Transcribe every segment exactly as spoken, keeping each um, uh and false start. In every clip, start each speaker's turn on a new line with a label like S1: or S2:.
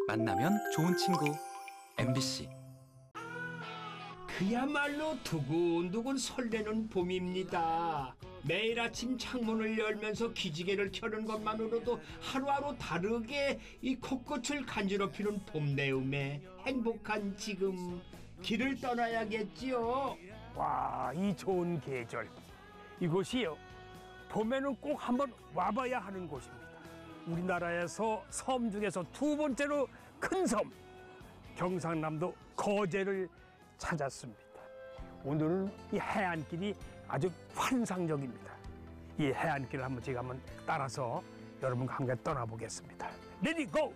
S1: 만나면 좋은 친구 엠비씨.
S2: 그야말로 두근두근 설레는 봄입니다. 매일 아침 창문을 열면서 기지개를 켜는 것만으로도 하루하루 다르게 이 코끝을 간지럽히는 봄 내음에 행복한 지금 길을 떠나야겠지요.
S3: 와, 이 좋은 계절. 이곳이요, 봄에는 꼭 한번 와봐야 하는 곳입니다. 우리나라에서 섬 중에서 두 번째로 큰 섬, 경상남도 거제를 찾았습니다. 오늘은 이 해안길이 아주 환상적입니다. 이 해안길을 한번 제가 한번 따라서 여러분과 함께 떠나보겠습니다. 레디 고!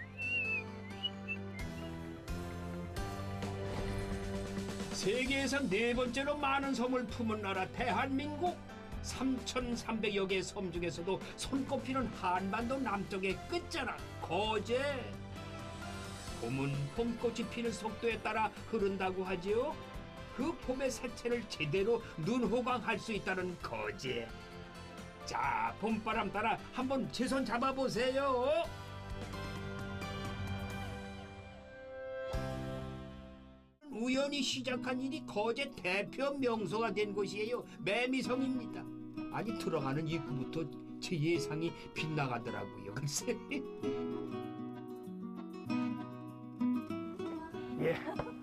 S2: 세계에서 네 번째로 많은 섬을 품은 나라 대한민국. 삼천삼백여 개의 섬 중에서도 손꼽히는 한반도 남쪽의 끝자락 거제. 봄은 봄꽃이 피는 속도에 따라 흐른다고 하지요. 그 봄의 색채를 제대로 눈호강할 수 있다는 거제. 자, 봄바람 따라 한번 제 손 잡아보세요. 우연히 시작한 일이 거제 대표 명소가 된 곳이에요. 매미성입니다. 아니, 들어가는 입구부터 제 예상이 빗나가더라고요. 글쎄.
S3: 예.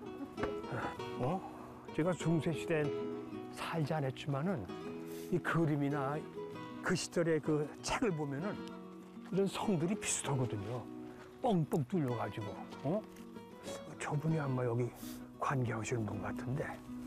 S3: 어? 제가 중세시대엔 살지 않았지만은 이 그림이나 그 시절의 그 책을 보면은 이런 성들이 비슷하거든요. 뻥뻥 뚫려가지고. 어? 저분이 아마 여기 관계하시는 분 같은데.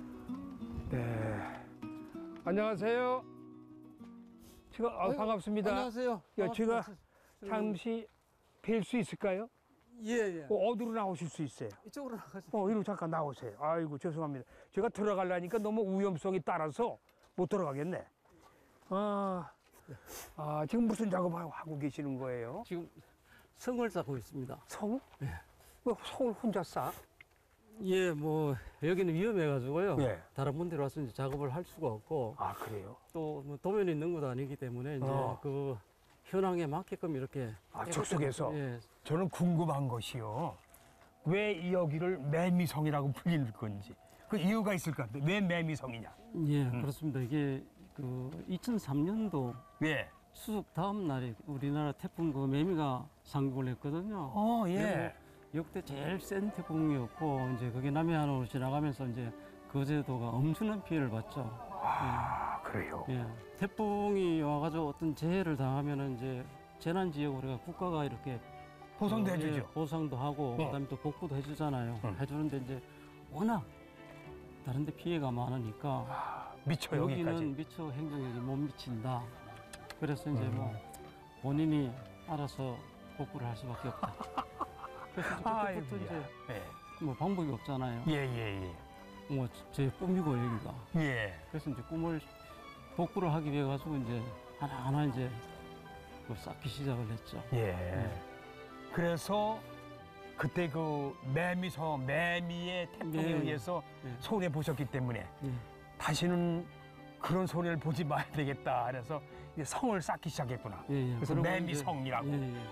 S3: 네. 안녕하세요. 제가 아,
S4: 아유,
S3: 반갑습니다.
S4: 안녕하세요.
S3: 야, 제가
S4: 반갑습니다.
S3: 잠시 뵐 수 있을까요?
S4: 예, 예.
S3: 어, 어디로 나오실 수 있어요?
S4: 이쪽으로 나가세요.
S3: 어, 이리로 잠깐 나오세요. 아이고, 죄송합니다. 제가 들어가려니까 너무 위험성이 따라서 못 들어가겠네. 아, 아 지금 무슨 작업을 하고 계시는 거예요?
S4: 지금 성을 쌓고 있습니다.
S3: 성? 예. 왜 성을 혼자 쌓아?
S4: 예, 뭐 여기는 위험해가지고요.
S3: 예.
S4: 다른 분들 와서 이제 작업을 할 수가 없고,
S3: 아, 그래요?
S4: 또 뭐 도면이 있는 것도 아니기 때문에 이제
S3: 어.
S4: 그 현황에 맞게끔 이렇게.
S3: 아, 즉석에서?
S4: 예.
S3: 저는 궁금한 것이요. 왜 여기를 매미성이라고 불리는 건지. 그 이유가 있을 것 같아요. 왜 매미성이냐?
S4: 예, 음. 그렇습니다. 이게 그 이천삼 년도
S3: 예.
S4: 추석 다음 날에 우리나라 태풍 그 매미가 상륙을 했거든요.
S3: 어, 예.
S4: 역대 제일 센 태풍이었고, 이제 그게 남해안으로 지나가면서 이제 거제도가 엄청난 피해를 봤죠.
S3: 아, 예. 그래요?
S4: 예. 태풍이 와가지고 어떤 재해를 당하면은 이제 재난 지역 우리가 국가가 이렇게
S3: 보상도
S4: 어,
S3: 해주죠.
S4: 예, 보상도 하고,
S3: 어.
S4: 그다음에 또 복구도 해주잖아요.
S3: 응.
S4: 해주는데 이제 워낙 다른데 피해가 많으니까
S3: 아, 미쳐,
S4: 여기는
S3: 여기까지.
S4: 미처 행정력이 못 미친다. 그래서 이제
S3: 음.
S4: 뭐 본인이 알아서 복구를 할 수밖에 없다. 그래서 이제 그때부터
S3: 아이고야.
S4: 이제
S3: 예.
S4: 뭐 방법이 없잖아요.
S3: 예, 예,
S4: 뭐 제 꿈이고 여기가.
S3: 예. 예.
S4: 그래서 이제 꿈을 복구를 하기 위해 가지고 이제 하나하나 이제 뭐 쌓기 시작을 했죠.
S3: 예. 그래서 그때 그 매미성, 매미의 태풍에
S4: 네.
S3: 의해서
S4: 네.
S3: 손해 보셨기 때문에
S4: 예.
S3: 다시는 그런 손해를 보지 말아야 되겠다. 그래서 이제 성을 쌓기 시작했구나.
S4: 예, 예.
S3: 그래서
S4: 그러고
S3: 매미성이라고.
S4: 이제, 예, 예.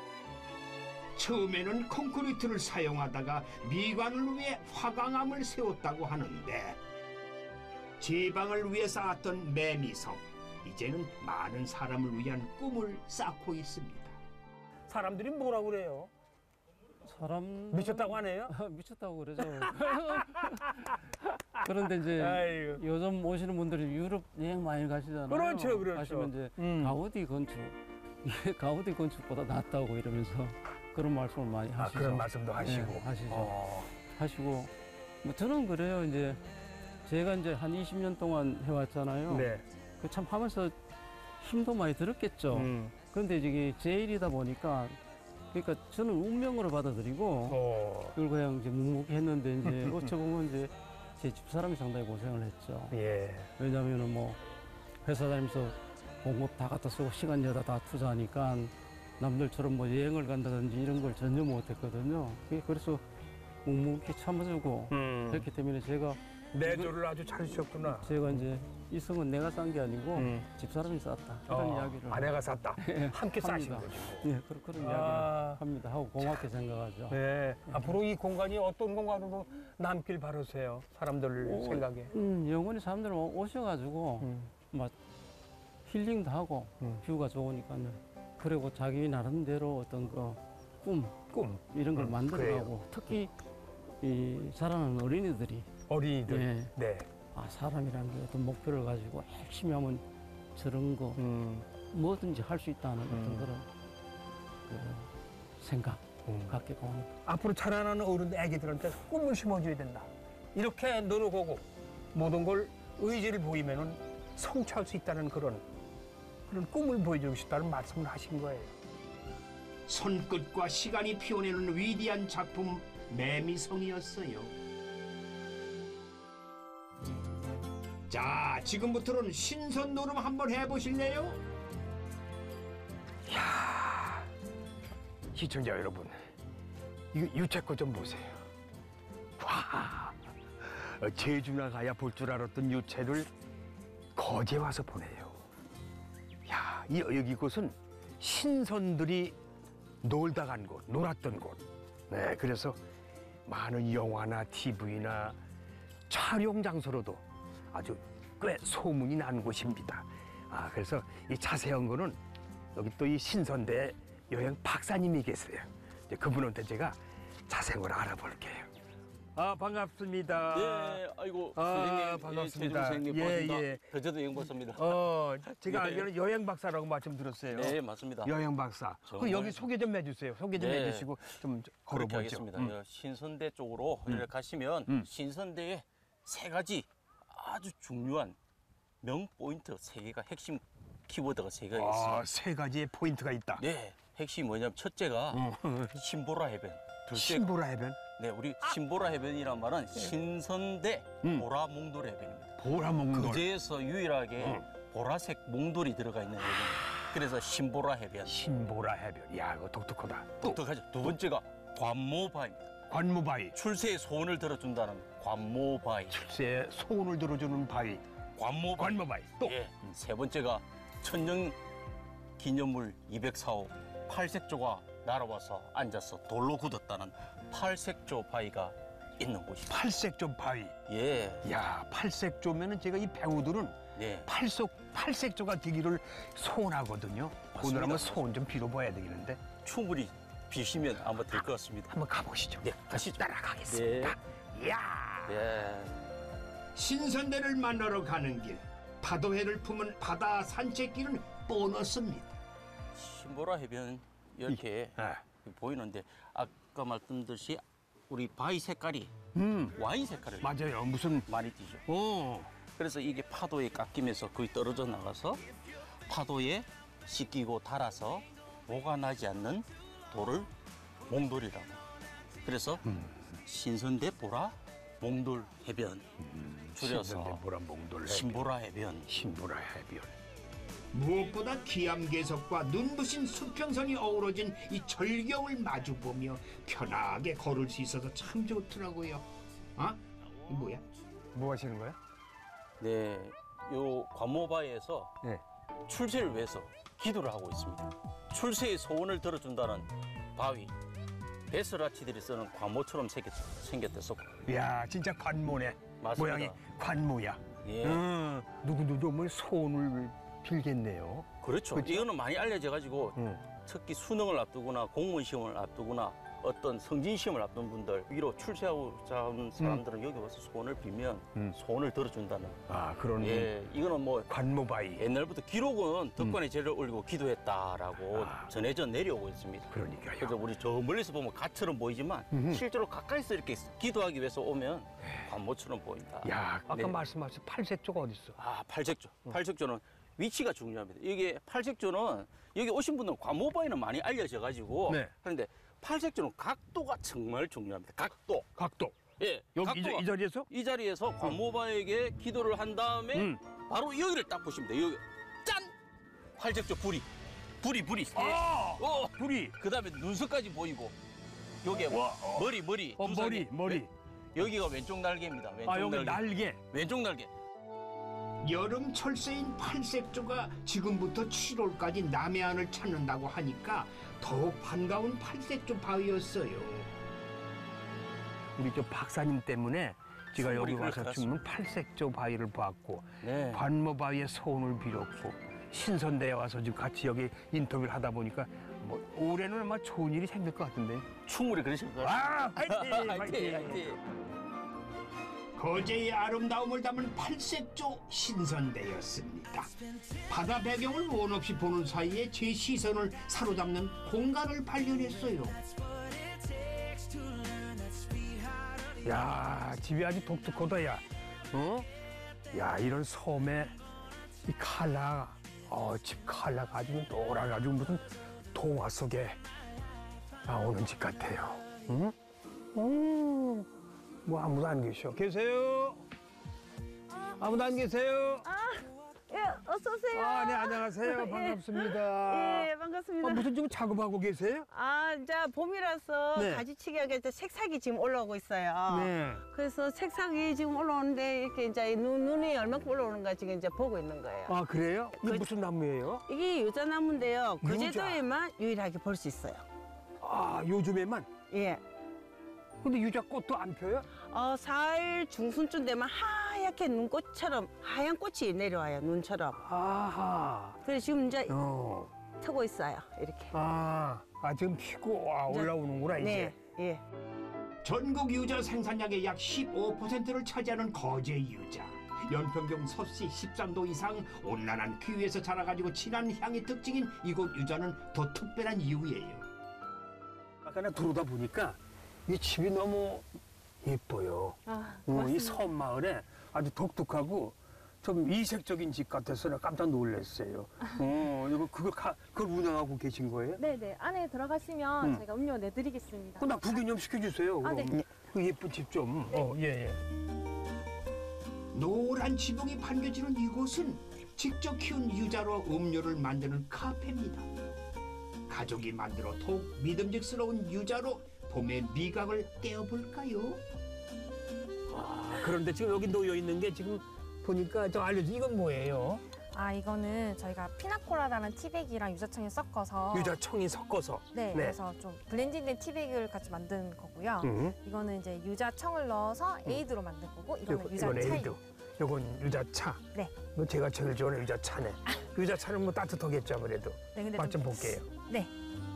S2: 처음에는 콘크리트를 사용하다가 미관을 위해 화강암을 세웠다고 하는데, 지방을 위해 쌓았던 매미성, 이제는 많은 사람을 위한 꿈을 쌓고 있습니다.
S3: 사람들이 뭐라 그래요?
S4: 사람
S3: 미쳤다고 하네요?
S4: 미쳤다고 그러죠. 그런데 이제
S3: 아이고.
S4: 요즘 오시는 분들이 유럽 여행 많이 가시잖아요.
S3: 그렇죠, 그렇죠.
S4: 가시면 이제
S3: 음.
S4: 가우디 건축, 이게 가우디 건축보다 낫다고 이러면서 그런 말씀을 많이
S3: 아,
S4: 하시죠.
S3: 그런 말씀도 하시고.
S4: 네, 하시죠.
S3: 어.
S4: 하시고 뭐 저는 그래요. 이제 제가 이제 한 이십 년 동안 해왔잖아요.
S3: 네.
S4: 그 참 하면서 힘도 많이 들었겠죠.
S3: 음.
S4: 그런데 이게 제 일이다 보니까, 그러니까 저는 운명으로 받아들이고
S3: 어.
S4: 그걸 그냥 이제 묵묵히 했는데, 이제 어쩌보면 이제 제 집사람이 상당히 고생을 했죠.
S3: 예.
S4: 왜냐면은 뭐 회사 다니면서 공급 다 갖다 쓰고 시간 여다 다 투자하니까 남들처럼 뭐 여행을 간다든지 이런 걸 전혀 못 했거든요. 그래서 묵묵히 참아주고
S3: 음.
S4: 그렇기 때문에 제가
S3: 내조를 아주 잘 주셨구나.
S4: 제가 이제 이 성은 내가 싼 게 아니고
S3: 음.
S4: 집사람이 쌌다 이런
S3: 어,
S4: 이야기를
S3: 아내가 샀다. 함께 싸신
S4: 합니다.
S3: 거죠.
S4: 예, 그런, 그런
S3: 아.
S4: 이야기를 합니다. 하고 고맙게 생각하죠.
S3: 네. 앞으로 이 공간이 어떤 공간으로 남길 바라세요? 사람들
S4: 오,
S3: 생각에.
S4: 음, 영원히 사람들 오셔가지고
S3: 음.
S4: 막 힐링도 하고
S3: 음.
S4: 뷰가 좋으니까는 그리고 자기 나름대로 어떤 그 꿈
S3: 꿈.
S4: 이런 걸
S3: 음,
S4: 만들어가고 특히 이 자라는 어린이들이
S3: 어린이들.
S4: 예,
S3: 네.
S4: 아 사람이라는 게 어떤 목표를 가지고 열심히 하면 저런 거
S3: 음.
S4: 뭐든지 할 수 있다는 어떤
S3: 음.
S4: 그런 그 생각
S3: 음.
S4: 갖게 되는
S3: 앞으로 자라나는 어른 애기들한테 꿈을 심어줘야 된다. 이렇게 노력하고 모든 걸 의지를 보이면은 성취할 수 있다는 그런 그런 꿈을 보여주고 싶다는 말씀을 하신 거예요.
S2: 손끝과 시간이 피워내는 위대한 작품 매미성이었어요. 자, 지금부터는 신선 노름 한번 해보실래요?
S3: 시청자 여러분, 이거 유채꽃 좀 보세요. 와, 제주나 가야 볼 줄 알았던 유채를 거제 와서 보네요. 야, 이 여기 곳은 신선들이 놀다 간 곳, 놀았던 곳. 네, 그래서 많은 영화나 티비나 촬영 장소로도 아주 꽤 소문이 난 곳입니다. 아, 그래서 이 자세한 거는 여기 또 이 신선대 여행 박사님이 계세요. 이제 그분한테 제가 자세한 걸 알아볼게요. 아, 반갑습니다.
S5: 네, 아이고
S3: 아,
S5: 선생님,
S3: 반갑습니다.
S5: 예, 선생님
S3: 예,
S5: 반갑습니다.
S3: 예.
S5: 더저도 여행 박사입니다.
S3: 어, 제가
S5: 네.
S3: 알기로는 여행 박사라고 말씀 들었어요.
S5: 네, 맞습니다.
S3: 여행 박사. 그
S5: 정말.
S3: 여기 소개 좀 해주세요. 소개 좀
S5: 네.
S3: 해주시고 좀
S5: 그렇게
S3: 걸어보죠.
S5: 하겠습니다.
S3: 음.
S5: 여 신선대 쪽으로 이렇게 가시면
S3: 음.
S5: 신선대에 세 가지 아주 중요한 명 포인트 세 개가 핵심 키워드가 세 개가
S3: 아,
S5: 있습니다.
S3: 세 가지의 포인트가 있다.
S5: 네, 핵심이 뭐냐면 첫째가 신보라 해변, 둘째가
S3: 신보라 해변,
S5: 네, 우리 신보라 해변이란 말은 신선대
S3: 음.
S5: 보라 몽돌 해변입니다.
S3: 보라 몽돌.
S5: 그제에서 유일하게
S3: 어.
S5: 보라색 몽돌이 들어가 있는 해변. 그래서 신보라 해변.
S3: 신보라 해변. 야, 이거 독특하다. 또
S5: 독특하죠. 두 번째가 관모바입니다.
S3: 관무바위.
S5: 출세의 소원을 들어준다는 관모바위.
S3: 출세에 소원을 들어주는 바위.
S5: 관모바위.
S3: 관무바위. 또
S5: 예. 세 번째가 천년 기념물 이백사 호 팔색조가 날아와서 앉아서 돌로 굳었다는 팔색조 바위가 있는 곳입니다.
S3: 팔색조 바위.
S5: 예.
S3: 야, 팔색조면은 제가 이 배우들은
S5: 네.
S3: 팔속 팔색조가 되기를 소원하거든요. 오늘 한번
S5: 맞습니다.
S3: 소원 좀 빌어봐야 되겠는데
S5: 충분히 비시면 아마 될 것 같습니다.
S3: 한번 가보시죠.
S5: 네, 가시죠.
S3: 따라가겠습니다. 이야.
S5: 네.
S2: 신선대를 만나러 가는 길, 파도해를 품은 바다 산책길은 보너스입니다.
S5: 신보라 해변 이렇게
S3: 아.
S5: 보이는데 아까 말씀드렸듯이 우리 바위 색깔이
S3: 음,
S5: 와인 색깔을
S3: 맞아요. 무슨
S5: 많이 띠죠.
S3: 어.
S5: 그래서 이게 파도에 깎이면서 거의 떨어져 나가서 파도에 씻기고 달아서 보관하지 않는 돌을 몽돌이라고. 그래서 신선대 보라 몽돌 해변 줄여서
S3: 보라 몽돌 해변.
S5: 신보라 해변.
S3: 신보라 해변.
S2: 무엇보다 기암괴석과 눈부신 수평선이 어우러진 이 절경을 마주보며 편하게 걸을 수 있어서 참 좋더라고요. 아? 이 뭐야?
S3: 뭐 하시는 거야?
S5: 네, 요 관모바위에서
S3: 네.
S5: 출세를 위해서 기도를 하고 있습니다. 출세의 소원을 들어준다는 바위. 베스라치들이 쓰는 관모처럼 생겼, 생겼대서.
S3: 야, 진짜 관모네.
S5: 맞습니다.
S3: 모양이 관모야.
S5: 예.
S3: 음, 누구누구 뭐 소원을 빌겠네요.
S5: 그렇죠.
S3: 그렇죠?
S5: 이거는 많이 알려져 가지고
S3: 음.
S5: 특히 수능을 앞두거나 공무원 시험을 앞두거나 어떤 성진 시험을 앞둔 분들 위로 출세하고자 하는 사람들은 여기 와서 소원을 빌면
S3: 음.
S5: 소원을 들어준다는.
S3: 아, 그런
S5: 예, 이거는 뭐
S3: 관모바위.
S5: 옛날부터 기록은 덕관에 죄를 올리고 기도했다라고
S3: 아.
S5: 전해져 내려오고 있습니다.
S3: 그러니까요.
S5: 그래서 우리 저 멀리서 보면 갓처럼 보이지만
S3: 음흠.
S5: 실제로 가까이서 이렇게 기도하기 위해서 오면 관모처럼 보인다.
S3: 야, 아까
S5: 네.
S3: 말씀하신 팔색조가 어디 있어?
S5: 아, 팔색조. 팔색조는 위치가 중요합니다. 이게 팔색조는 여기 오신 분들은 관모바위는 많이 알려져 가지고
S3: 네.
S5: 그런데 팔색조는 각도가 정말 중요합니다. 각도.
S3: 각도.
S5: 예.
S3: 여기 이, 자-
S5: 각도가
S3: 이 자리에서?
S5: 이 자리에서 관모바에게 기도를 한 다음에
S3: 음.
S5: 바로 여기를 딱 보시면 돼요. 여기 짠! 팔색조 불이. 불이 불이.
S3: 아!
S5: 어.
S3: 둘이.
S5: 그다음에 눈썹까지 보이고. 요게
S3: 와, 어.
S5: 머리 머리.
S3: 어,
S5: 두상에.
S3: 머리, 머리.
S5: 여기가 왼쪽 날개입니다. 왼쪽
S3: 아, 여기
S5: 날개.
S3: 날개.
S5: 왼쪽 날개.
S2: 여름 철새인 팔색조가 지금부터 칠월까지 남해안을 찾는다고 하니까 더욱 반가운 팔색조 바위였어요.
S3: 우리 저 박사님 때문에 제가 여기
S5: 선물이
S3: 와서
S5: 그렇게
S3: 지금 팔색조 바위를 봤고
S5: 네.
S3: 관모 바위의 소원을 빌었고 신선대에 와서 지금 같이 여기 인터뷰를 하다 보니까 뭐 올해는 아마 좋은 일이 생길 것 같은데.
S5: 충분히 그러실 것 같아요.
S3: 아, 화이팅!
S5: 화이팅! 화이팅!
S2: 거제의 아름다움을 담은 팔색조 신선대였습니다. 바다 배경을 원 없이 보는 사이에 제 시선을 사로잡는 공간을 발견했어요.
S3: 야, 집이 아주 독특하다, 야. 어? 야, 이런 섬에 이 칼라, 어, 집 칼라가 아주 노랗가지고 무슨 동화 속에 나오는 집 같아요. 응? 음, 뭐 아무도 안 계셔. 계세요? 아무도 안 계세요?
S6: 예, 어서 오세요.
S3: 아, 네, 안녕하세요. 반갑습니다.
S6: 예, 반갑습니다.
S3: 아, 무슨 지금 작업하고 계세요?
S6: 아, 이제 봄이라서
S3: 네.
S6: 가지치기 하게 이제 색삭이 지금 올라오고 있어요.
S3: 네.
S6: 그래서 색삭이 지금 올라오는데 이렇게 이제 눈, 눈이 얼마큼 올라오는가 지금 이제 보고 있는 거예요.
S3: 아, 그래요? 이게
S6: 그-
S3: 무슨 나무예요?
S6: 이게 유자나무인데요.
S3: 유자.
S6: 거제도에만 유일하게 볼 수 있어요.
S3: 아, 요즘에만?
S6: 예.
S3: 근데 유자 꽃도 안 펴요?
S6: 어, 사일 중순쯤 되면 하얗게 눈꽃처럼 하얀 꽃이 내려와요. 눈처럼.
S3: 아하.
S6: 그래서 지금 이제
S3: 어.
S6: 트고 있어요. 이렇게.
S3: 아, 아 지금 피고 아,
S6: 이제-
S3: 올라오는구나, 이제.
S6: 네. 예.
S2: 전국 유자 생산량의 약 십오 퍼센트를 차지하는 거제 유자. 연평균 섭씨 십삼 도 이상 온난한 기후에서 자라가지고 진한 향이 특징인 이곳 유자는 더 특별한 이유예요.
S3: 아까 나 들어오다 보니까 이 집이 너무 예뻐요.
S6: 아,
S3: 어, 이 섬마을에 아주 독특하고 좀 이색적인 집 같아서 나 깜짝 놀랐어요. 어, 이거 그걸, 가, 그걸 운영하고 계신 거예요?
S7: 네네, 안에 들어가시면
S3: 음.
S7: 저희가 음료 내드리겠습니다.
S3: 그럼 나 구경 좀 시켜주세요.
S7: 아,
S3: 그럼.
S7: 네.
S3: 그 예쁜 집 좀. 어, 예, 예.
S2: 노란 지붕이 반겨지는 이곳은 직접 키운 유자로 음료를 만드는 카페입니다. 가족이 만들어 더욱 믿음직스러운 유자로 봄의 미각을 떼어볼까요?
S3: 아, 그런데 지금 여기 놓여 있는 게 지금 보니까 저 알려줘. 이건 뭐예요?
S7: 아, 이거는 저희가 피나콜라다라는 티백이랑 유자청을 섞어서
S3: 유자청이 섞어서.
S7: 네,
S3: 네.
S7: 그래서 좀 블렌딩된 티백을 같이 만든 거고요.
S3: 음.
S7: 이거는 이제 유자청을 넣어서 에이드로 만든 거고 이거는
S3: 요거-
S7: 유자
S3: 이건
S7: 차이.
S3: 에이드. 요건 유자차.
S7: 네.
S3: 이거 제가 제일 좋아하는 유자차네. 유자차는 뭐 따뜻하겠죠, 아무래도.
S7: 네, 근데
S3: 맛 좀 볼게요.
S7: 네,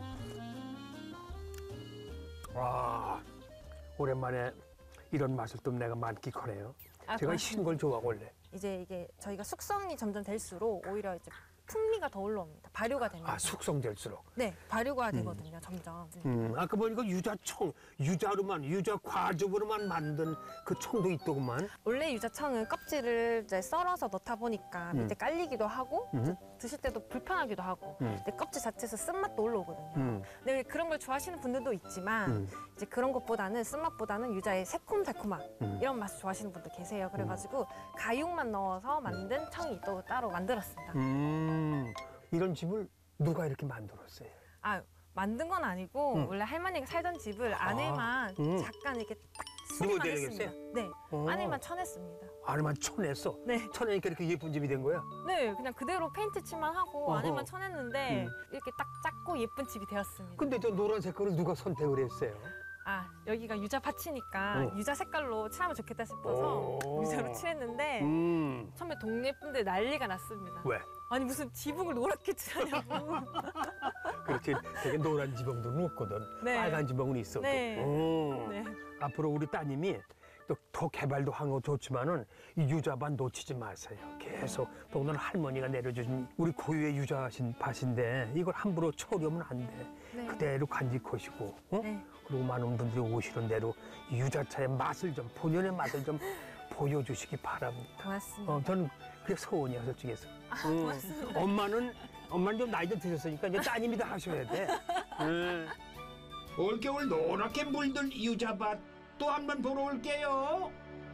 S3: 와, 오랜만에 이런 맛을 또 내가 만끽하네요.
S7: 아,
S3: 제가
S7: 고맙습니다.
S3: 신 걸 좋아하고 원래.
S7: 이제 이게 저희가 숙성이 점점 될수록 오히려 이제 풍미가 더 올라옵니다. 발효가 되면.
S3: 아, 숙성될수록.
S7: 네, 발효가 되거든요, 점점. 네.
S3: 음, 아까 보니까 유자청, 유자로만, 유자 과즙으로만 만든 그 청도 있더구만.
S7: 원래 유자청은 껍질을 이제 썰어서 넣다 보니까
S3: 음.
S7: 밑에 깔리기도 하고
S3: 음.
S7: 이제 드실 때도 불편하기도 하고
S3: 음.
S7: 근데 껍질 자체에서 쓴맛도 올라오거든요.
S3: 음.
S7: 근데 그런 걸 좋아하시는 분들도 있지만
S3: 음.
S7: 이제 그런 것보다는 쓴맛보다는 유자의 새콤달콤함
S3: 음.
S7: 이런 맛을 좋아하시는 분도 계세요. 그래가지고 가육만 넣어서 만든 청이 또 따로 만들었습니다.
S3: 음, 이런 집을 누가 이렇게 만들었어요?
S7: 아 만든 건 아니고
S3: 음.
S7: 원래 할머니가 살던 집을 안에만
S3: 음.
S7: 잠깐 이렇게 딱 수리만
S3: 누워야
S7: 했습니다.
S3: 되겠어요?
S7: 네,
S3: 어.
S7: 안에만 쳐냈습니다.
S3: 안에만 쳐냈어.
S7: 네.
S3: 쳐내니까 이렇게 예쁜 집이 된 거야?
S7: 네, 그냥 그대로 페인트 칠만 하고
S3: 어허.
S7: 안에만 쳐냈는데
S3: 음.
S7: 이렇게 딱 작고 예쁜 집이 되었습니다.
S3: 근데 저 노란 색깔을 누가 선택을 했어요?
S7: 아, 여기가 유자 밭이니까
S3: 어.
S7: 유자 색깔로 칠하면 좋겠다 싶어서
S3: 오.
S7: 유자로 칠했는데
S3: 음,
S7: 처음에 동네 분들 난리가 났습니다.
S3: 왜?
S7: 아니 무슨 지붕을 노랗게 칠하냐고.
S3: 그렇지. 되게 노란 지붕들은 없거든.
S7: 네.
S3: 빨간 지붕은 있어도.
S7: 네.
S3: 음.
S7: 네.
S3: 앞으로 우리 따님이 또 더 개발도 한 거 좋지만은 이 유자밭 놓치지 마세요. 계속 또 오늘 할머니가 내려주신 우리 고유의 유자신 밭인데 이걸 함부로 처리하면 안 돼.
S7: 네.
S3: 그대로 간직하시고, 어?
S7: 네.
S3: 그리고 많은 분들이 오시는 대로 이 유자차의 맛을 좀 본연의 맛을 좀 보여주시기 바랍니다.
S7: 고맙습니다.
S3: 어, 저는 그게 소원이야 솔직해서.
S7: 아,
S3: 음.
S7: 고맙습니다.
S3: 엄마는 엄마는 좀 나이 좀 드셨으니까 이제 따님이 다 하셔야 돼. 음.
S2: 올겨울 노랗게 물든 유자밭 또 한 번 보러 올게요.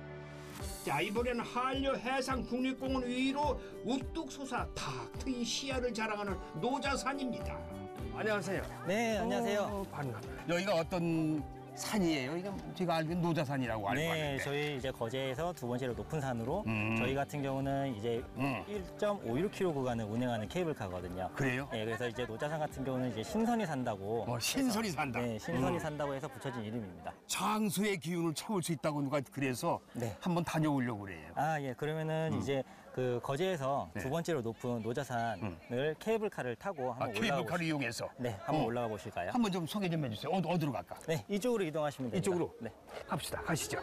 S2: 자, 이번엔 한려 해상 국립공원 위로 우뚝 솟아 탁 트인 시야를 자랑하는 노자산입니다.
S3: 안녕하세요.
S8: 네, 안녕하세요.
S3: 어, 반갑습니다.
S8: 여기가 어떤
S3: 산이에요? 이게 제가 알기로는 노자산이라고 알고
S8: 네,
S3: 하는데.
S8: 저희 이제 거제에서 두 번째로 높은 산으로
S3: 음.
S8: 저희 같은 경우는 이제
S3: 음.
S8: 일 점 오일 킬로미터 구간을 운행하는 케이블카거든요.
S3: 그래요?
S8: 네, 그래서 이제 노자산 같은 경우는 이제 신선이 산다고.
S3: 어, 신선이 산다.
S8: 네, 신선이
S3: 음.
S8: 산다고 해서 붙여진 이름입니다.
S3: 장수의 기운을 채울 수 있다고 누가 그래서
S8: 네.
S3: 한번 다녀오려고 그래요.
S8: 아, 예. 그러면은
S3: 음.
S8: 이제 그 거제에서
S3: 네.
S8: 두 번째로 높은 노자산을 케이블카를 타고
S3: 아,
S8: 한번 올라가
S3: 케이블카를
S8: 보시.
S3: 이용해서.
S8: 네, 한번
S3: 어.
S8: 올라가 보실까요?
S3: 한번 좀 소개 좀 해주세요. 어, 어디로 갈까?
S8: 네, 이쪽으로 이동하시면 됩니다.
S3: 이쪽으로?
S8: 네.
S3: 갑시다. 가시죠.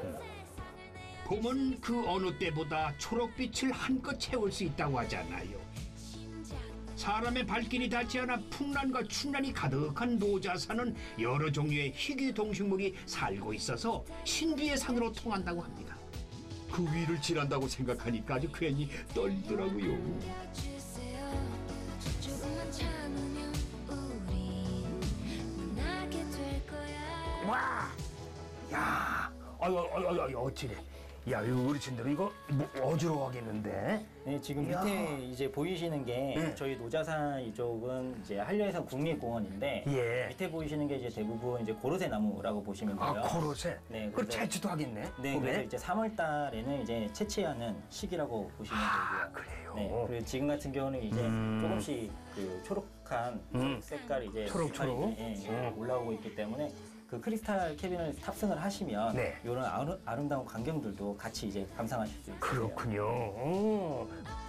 S2: 봄은 그 어느 때보다 초록빛을 한껏 채울 수 있다고 하잖아요. 사람의 발길이 닿지 않아 풍란과 춘란이 가득한 노자산은 여러 종류의 희귀 동식물이 살고 있어서 신비의 산으로 통한다고 합니다. 그 위를 지난다고 생각하니까 아주 괜히 떨리더라고요.
S9: 조금만 참으면 우리 만나게 될 거야.
S3: 와! 야! 아유, 아유, 아유, 어찌래. 야, 이거 어르신들 이거 뭐 어지러워하겠는데?
S8: 네, 지금
S3: 이야.
S8: 밑에 이제 보이시는 게
S3: 네.
S8: 저희 노자산 이쪽은 이제 한려해상 국립공원인데
S3: 예.
S8: 밑에 보이시는 게 이제 대부분 이제 고로쇠 나무라고 보시면 돼요.
S3: 아, 코로세?
S8: 네,
S3: 그걸
S8: 그래서-
S3: 채취도 하겠네?
S8: 네,
S3: 봄에?
S8: 그래서 이제 삼월 달에는 이제 채취하는 시기라고 보시면
S3: 아,
S8: 되고요.
S3: 그래요?
S8: 네, 그리고 지금 같은 경우는 이제
S3: 음.
S8: 조금씩 그 초록한
S3: 음.
S8: 색깔이 이제
S3: 초록초록?
S8: 색깔이 이제, 예,
S3: 음.
S8: 올라오고 있기 때문에 그 크리스탈 캐빈을 탑승을 하시면
S3: 네.
S8: 이런 아름, 아름다운 광경들도 같이 이제 감상하실 수 있어요.
S3: 그렇군요. 어.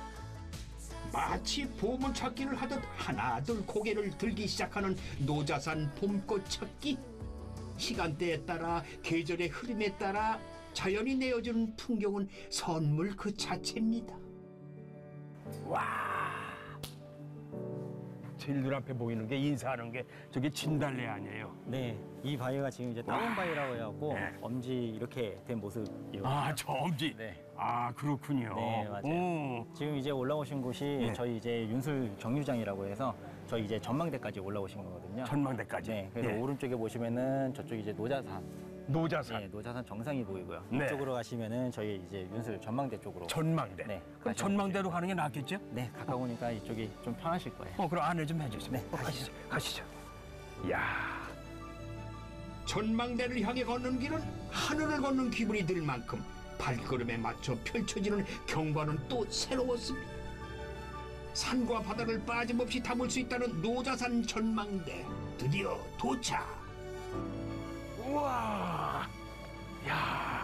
S2: 마치 보물찾기를 하듯 하나둘 고개를 들기 시작하는 노자산 봄꽃 찾기. 시간대에 따라 계절의 흐름에 따라 자연이 내어주는 풍경은 선물 그 자체입니다.
S3: 와. 제일 눈앞에 보이는 게 인사하는 게 저게 진달래 아니에요?
S8: 네, 이 바위가 지금 이제 다운 바위라고 해갖고
S3: 네.
S8: 엄지 이렇게 된 모습이요.
S3: 아, 저 엄지.
S8: 네.
S3: 아, 그렇군요.
S8: 네, 맞아요.
S3: 오.
S8: 지금 이제 올라오신 곳이
S3: 네.
S8: 저희 이제 윤술 정류장이라고 해서 저희 이제 전망대까지 올라오신 거거든요.
S3: 전망대까지.
S8: 네, 그래서
S3: 예.
S8: 오른쪽에 보시면은 저쪽 이제 노자산,
S3: 노자산.
S8: 네, 노자산 정상이 보이고요.
S3: 네.
S8: 이쪽으로 가시면은 저희 이제 윤술 전망대 쪽으로.
S3: 전망대.
S8: 네,
S3: 그럼
S8: 가시면
S3: 전망대로 가는 게 낫겠죠?
S8: 네, 가까우니까 이쪽이 좀 편하실 거예요.
S3: 어, 그럼 안내 좀 해주세요.
S8: 네,
S3: 어, 가시죠. 가시죠. 이야.
S2: 전망대를 향해 걷는 길은 하늘을 걷는 기분이 들 만큼 발걸음에 맞춰 펼쳐지는 경관은 또 새로웠습니다. 산과 바다를 빠짐없이 담을 수 있다는 노자산 전망대 드디어 도착.
S3: 우와. 야.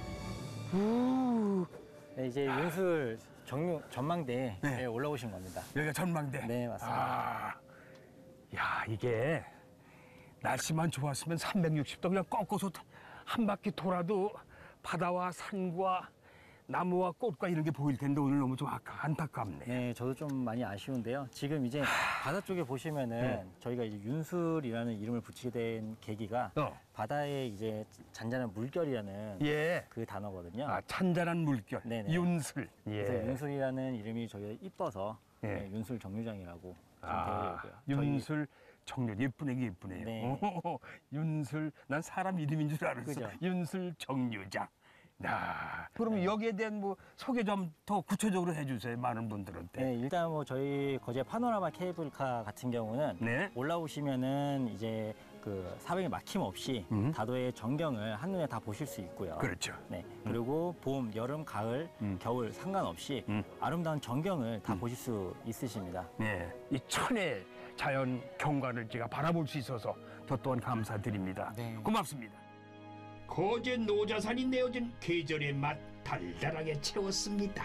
S3: 우.
S8: 네, 이제 윤술 정류 전망대에
S3: 네.
S8: 올라오신 겁니다.
S3: 여기가 전망대.
S8: 네, 맞습니다.
S3: 아. 야, 이게 날씨만 좋았으면 삼백육십 도 그냥 꺾어서 한 바퀴 돌아도 바다와 산과 나무와 꽃과 이런 게 보일 텐데 오늘 너무 좀 아까 안타깝네.
S8: 네, 저도 좀 많이 아쉬운데요. 지금 이제 바다 쪽에 보시면은
S3: 네.
S8: 저희가 이제 윤술이라는 이름을 붙이게 된 계기가
S3: 어.
S8: 바다에 이제 잔잔한 물결이라는
S3: 예.
S8: 그 단어거든요.
S3: 아, 찬잔한 물결.
S8: 네네.
S3: 윤슬. 예.
S8: 그래서 윤술이라는 이름이 저희가 이뻐서
S3: 예.
S8: 네, 윤술 정류장이라고 좀
S3: 아,
S8: 되어 있고요. 저희-
S3: 윤슬 정렬 예쁘네 예쁘네요.
S8: 네.
S3: 오, 윤슬 난 사람 이름인 줄 알았어.
S8: 그죠.
S3: 윤슬 정류장. 야, 그럼 여기에 대한 뭐 소개 좀 더 구체적으로 해주세요. 많은 분들한테.
S8: 네, 일단 뭐 저희 거제 파노라마 케이블카 같은 경우는
S3: 네.
S8: 올라오시면은 이제 그 사방에 막힘 없이
S3: 음.
S8: 다도의 전경을 한눈에 다 보실 수 있고요.
S3: 그렇죠.
S8: 네. 그리고 봄, 여름, 가을,
S3: 음.
S8: 겨울 상관없이
S3: 음.
S8: 아름다운 전경을 다 보실 수 있으십니다.
S3: 네, 이 천의 자연 경관을 제가 바라볼 수 있어서 더 또한 감사드립니다.
S8: 네.
S3: 고맙습니다.
S2: 거제 노자산이 내어준 계절의 맛 달달하게 채웠습니다.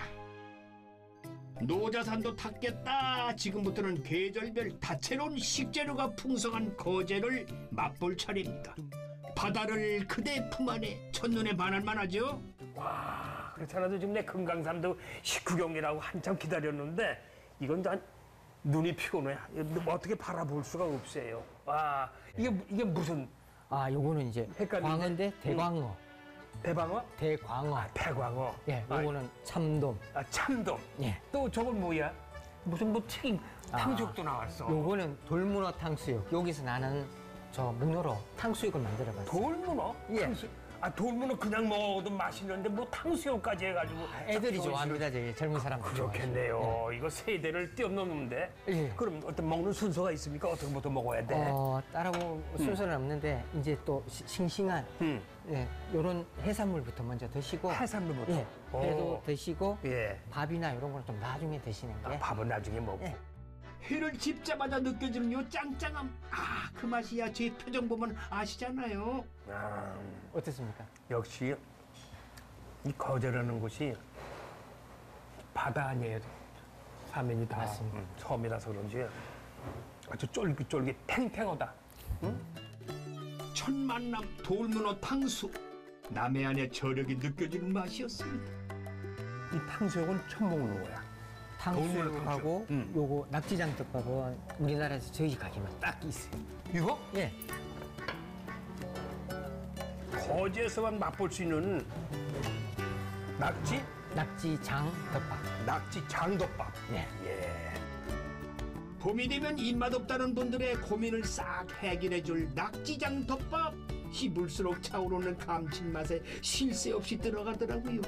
S2: 노자산도 탔겠다. 지금부터는 계절별 다채로운 식재료가 풍성한 거제를 맛볼 차례입니다. 바다를 그대 품 안에 첫눈에 반할 만하죠?
S3: 와, 그렇지 않아도 지금 내 금강산도 식후경이라고 한참 기다렸는데 이건 난 눈이 피곤해. 어떻게 바라볼 수가 없어요. 와, 이게 이게 무슨
S10: 아, 요거는 이제
S3: 헷갈리네.
S10: 광어인데 대광어,
S3: 대방어?
S10: 대광어.
S3: 아, 대광어.
S10: 예,
S3: 아,
S10: 요거는 참돔.
S3: 아, 참돔.
S10: 예.
S3: 또 저건 뭐야? 무슨 뭐 튀김 탕수육도 나왔어.
S10: 요거는 돌문어 탕수육. 여기서 나는 저 문어로 탕수육을 만들어 봤어요.
S3: 돌문어?
S10: 예.
S3: 탕수- 아, 돌문어 그냥 먹어도 맛있는데 뭐 탕수육까지 해가지고.
S10: 애들이
S3: 참
S10: 좋아합니다, 저기 젊은 사람들.
S3: 그렇겠네요. 이거 세대를 뛰어넘는데.
S10: 예.
S3: 그럼 어떤 먹는 순서가 있습니까? 어떤 것부터 먹어야 돼?
S10: 어, 따라고 순서는 없는데 이제 또 시- 싱싱한
S3: 음.
S10: 예, 요런 해산물부터 먼저 드시고
S3: 해산물부터.
S10: 예,
S3: 오.
S10: 회도 드시고
S3: 예.
S10: 밥이나 이런 거는 좀 나중에 드시는 게
S3: 아, 밥은 나중에 먹고.
S10: 예.
S2: 회를 집자마자 느껴지는 요 짱짱함. 아, 그 맛이야. 제 표정 보면 아시잖아요.
S3: 아,
S10: 어떻습니까?
S3: 역시 이 거제라는 곳이 바다 아니에요. 사면이 다
S10: 맞습니다.
S3: 음, 섬이라서 그런지 아주 쫄깃쫄깃 탱탱하다.
S2: 첫 만남 돌문어 탕수. 남해안의 저력이 느껴지는 맛이었습니다.
S3: 이 탕수육은 처음 먹는 거야.
S10: 탕수육하고
S3: 음.
S10: 요거 낙지장 덮밥은 우리나라에서 저희 가게만 딱 있어요.
S3: 이거?
S10: 예.
S3: 거제에서만 맛볼 수 있는 낙지?
S10: 낙지장 덮밥.
S3: 낙지 장덮밥.
S10: 예.
S3: 예.
S2: 봄이 되면 입맛 없다는 분들의 고민을 싹 해결해줄 낙지장 덮밥. 씹을수록 차오르는 감칠맛에 쉴 새 없이 들어가더라고요.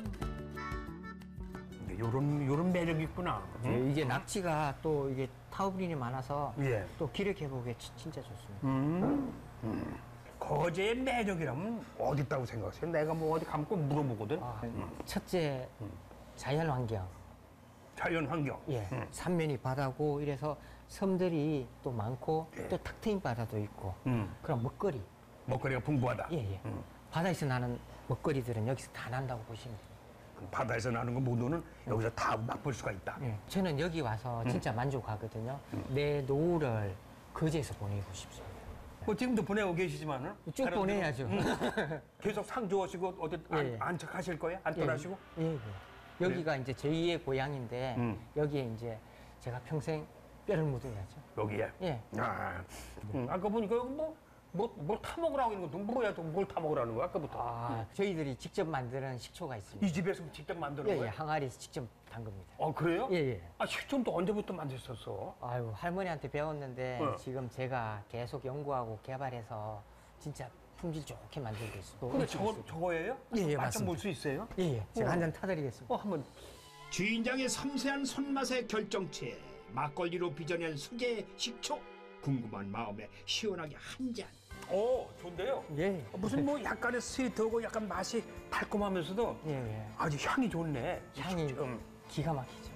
S3: 요런 요런 매력이 있구나.
S10: 예, 이게 낙지가 또 이게 타우린이 많아서
S3: 예.
S10: 또 기력 회복에 치- 진짜 좋습니다.
S3: 음. 음. 거제의 매력이라면 어디 있다고 생각하세요? 내가 뭐 어디 가면 꼭 물어보거든.
S10: 아, 첫째 자연 환경.
S3: 자연 환경.
S10: 예.
S3: 음.
S10: 삼면이 바다고 이래서 섬들이 또 많고 또 탁 트인 바다도 있고
S3: 음.
S10: 그런 먹거리.
S3: 먹거리가 풍부하다.
S10: 예, 예.
S3: 음.
S10: 바다에서 나는 먹거리들은 여기서 다 난다고 보시면 돼요.
S3: 바다에서 나는 거 모두는 여기서 다 맛볼 수가 있다.
S10: 예. 저는 여기 와서 진짜 만족하거든요. 내 노후를 거제에서 보내고 싶습니다.
S3: 뭐 지금도 보내고 계시지만은
S10: 쭉
S3: 다른
S10: 보내야죠.
S3: 데로, 음. 계속 상 좋으시고 어디 안,
S10: 예.
S3: 안착하실 거예요? 안
S10: 예,
S3: 떠나시고?
S10: 예, 예. 여기가 이제 제이의 고향인데
S3: 음.
S10: 여기에 이제 제가 평생 뼈를 묻어야죠.
S3: 여기에.
S10: 예.
S3: 아, 음, 아까 보니까 여기 뭐, 뭐, 뭘 타먹으라고 있는 것도 뭐야 또 뭘 타먹으라는 거야, 아까부터.
S10: 아, 저희들이 직접 만드는 식초가 있습니다.
S3: 이 집에서 직접 만드는
S10: 예, 예,
S3: 거야?
S10: 항아리에서 직접 담급니다.
S3: 어, 그래요?
S10: 예, 예.
S3: 아, 식초도 언제부터 만드셨어?
S10: 아유, 할머니한테 배웠는데
S3: 어.
S10: 지금 제가 계속 연구하고 개발해서 진짜 품질 좋게 만들고 있습니다.
S3: 근데 저거, 저거예요?
S10: 예, 예,
S3: 맛좀
S10: 맞습니다.
S3: 볼 수 있어요?
S10: 예, 예. 제가
S3: 어.
S10: 한 잔 타드리겠습니다.
S3: 어, 한번.
S2: 주인장의 섬세한 손맛의 결정체. 막걸리로 빚어낸 수제 식초. 궁금한 마음에 시원하게 한 잔.
S3: 오, 좋은데요?
S10: 예.
S3: 무슨 뭐 약간의 스위트하고 약간 맛이 달콤하면서도
S10: 예, 예.
S3: 아주 향이 좋네.
S10: 향이
S3: 음.
S10: 기가 막히죠.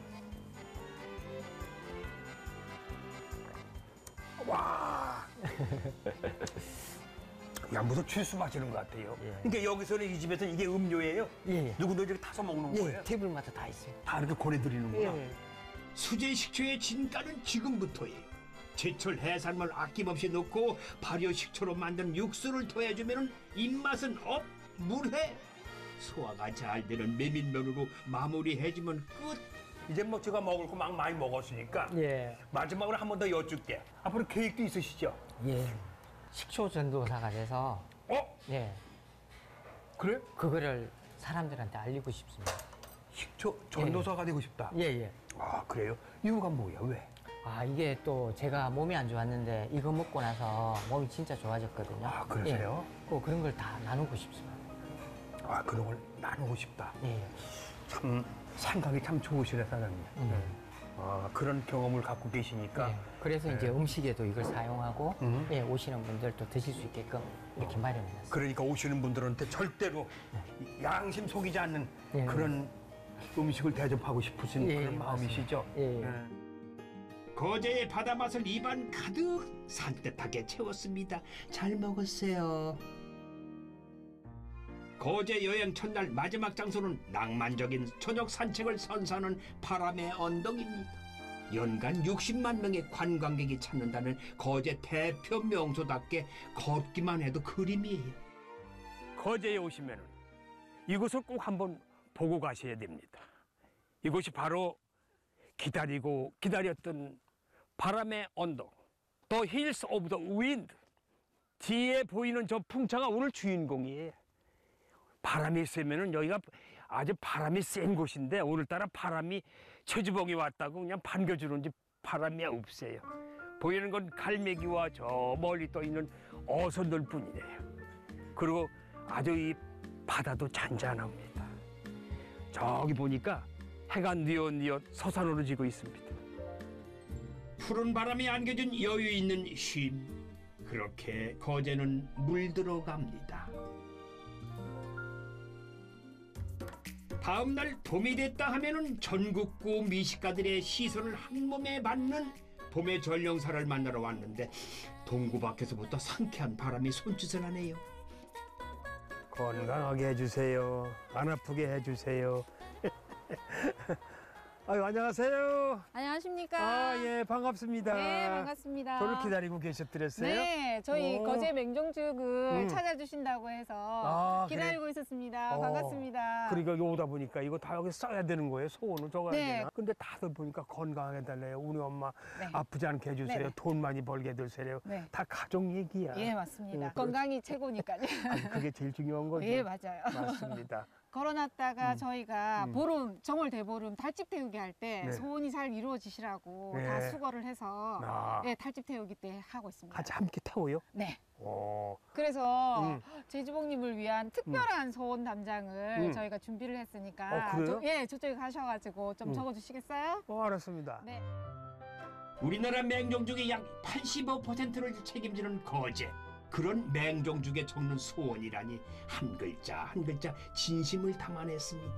S3: 와. 야, 무슨 주스 마시는 것 같아요.
S10: 예.
S3: 그러니까 여기서는 이 집에서는 이게 음료예요?
S10: 예, 예.
S3: 누구도 이렇게 타서 먹는
S10: 예,
S3: 거예요?
S10: 테이블마다 다 있습니다.
S2: 아,
S3: 다 이렇게 권해드리는구나.
S10: 예.
S2: 수제 식초의 진가는 지금부터예요. 제철 해산물 아낌없이 넣고 발효 식초로 만든 육수를 더해주면 입맛은 업, 물회. 소화가 잘 되는 메밀면으로 마무리해주면 끝.
S3: 이제 뭐 제가 먹을 거 막 많이 먹었으니까
S10: 예.
S3: 마지막으로 한 번 더 여쭙게. 앞으로 계획도 있으시죠?
S10: 예. 식초 전도사가 돼서
S3: 어?
S10: 예.
S3: 그래?
S10: 그거를 사람들한테 알리고 싶습니다.
S3: 식초 전도사가 되고 싶다.
S10: 예, 예.
S3: 아, 그래요? 이유가 뭐야? 왜?
S10: 아, 이게 또 제가 몸이 안 좋았는데 이거 먹고 나서 몸이 진짜 좋아졌거든요.
S3: 아, 그러세요?
S10: 예. 꼭 그런 걸 다 나누고 싶습니다.
S3: 아, 그런 걸 나누고 싶다.
S10: 예. 예.
S3: 참 생각이 참 좋으시네, 사장님.
S10: 음.
S3: 아, 그런 경험을 갖고 계시니까.
S10: 예. 그래서 이제 음식에도 이걸 사용하고
S3: 음.
S10: 예, 오시는 분들도 드실 수 있게끔 이렇게 마련해놨습니다.
S3: 그러니까 오시는 분들한테 절대로 양심 속이지 않는
S10: 예.
S3: 그런 음식을 대접하고 싶으신
S10: 예,
S3: 그런 마음이시죠?
S10: 예, 예.
S2: 거제의 바다 맛을 입안 가득 산뜻하게 채웠습니다. 잘 먹었어요. 거제 여행 첫날 마지막 장소는 낭만적인 저녁 산책을 선사하는 바람의 언덕입니다. 연간 육십만 명의 관광객이 찾는다는 거제 대표 명소답게 걷기만 해도 그림이에요.
S3: 거제에 오시면은 이곳을 꼭 한번 보고 가셔야 됩니다. 이곳이 바로 기다리고 기다렸던 바람의 언덕, The Hills of the Wind. 뒤에 보이는 저 풍차가 오늘 주인공이에요. 바람이 있으면은 여기가 아주 바람이 센 곳인데 오늘따라 바람이 최주봉이 왔다고 그냥 반겨주는지 바람이 없어요. 보이는 건 갈매기와 저 멀리 떠 있는 어선들 뿐이에요. 그리고 아주 이 바다도 잔잔합니다. 저기 보니까 해가 뉘엿뉘엿 솟아오르지고 있습니다.
S2: 푸른 바람이 안겨준 여유 있는 쉼. 그렇게 거제는 물들어 갑니다. 다음 날 봄이 됐다 하면은 전국구 미식가들의 시선을 한 몸에 받는 봄의 전령사를 만나러 왔는데 동구 밖에서부터 상쾌한 바람이 손짓을 하네요.
S3: 건강하게 해주세요. 안 아프게 해주세요. 아유, 안녕하세요.
S11: 안녕하십니까?
S3: 아, 예, 반갑습니다.
S11: 네, 반갑습니다.
S3: 저를 기다리고 계셨더랬어요?
S11: 네, 저희
S3: 오.
S11: 거제 맹종죽을
S3: 음.
S11: 찾아주신다고 해서
S3: 아,
S11: 기다리고
S3: 그래?
S11: 있었습니다.
S3: 어.
S11: 반갑습니다.
S3: 그러니까 여기 오다 보니까 이거 다 여기 써야 되는 거예요. 소원을 적어야
S11: 네.
S3: 되나? 근데 다들 보니까 건강하게 해달래요. 우리 엄마
S11: 네.
S3: 아프지 않게 해주세요.
S11: 네네.
S3: 돈 많이 벌게 해주세요.
S11: 네.
S3: 다 가족 얘기야.
S11: 예, 맞습니다.
S3: 음,
S11: 건강이 최고니까요.
S3: 아니, 그게 제일 중요한 거죠.
S11: 예, 맞아요.
S3: 맞습니다.
S11: 걸어놨다가
S3: 음.
S11: 저희가
S3: 음.
S11: 보름, 정월 대보름 달집 태우기 할 때
S3: 네.
S11: 소원이 잘 이루어지시라고
S3: 네.
S11: 다 수거를 해서
S3: 아.
S11: 예, 달집 태우기 때 하고 있습니다.
S3: 같이 함께 타고요?
S11: 네.
S3: 오.
S11: 그래서
S3: 음.
S11: 제주봉님을 위한 특별한 소원 담장을
S3: 음.
S11: 저희가 준비를 했으니까
S3: 어, 그래요?
S11: 저, 예, 저쪽에 가셔가지고 좀
S3: 음.
S11: 적어주시겠어요?
S3: 어, 알았습니다.
S11: 네.
S2: 우리나라 맹종죽의 약 팔십오 퍼센트를 책임지는 거제. 그런 맹종죽에 적는 소원이라니 한 글자 한 글자 진심을 담아냈습니다.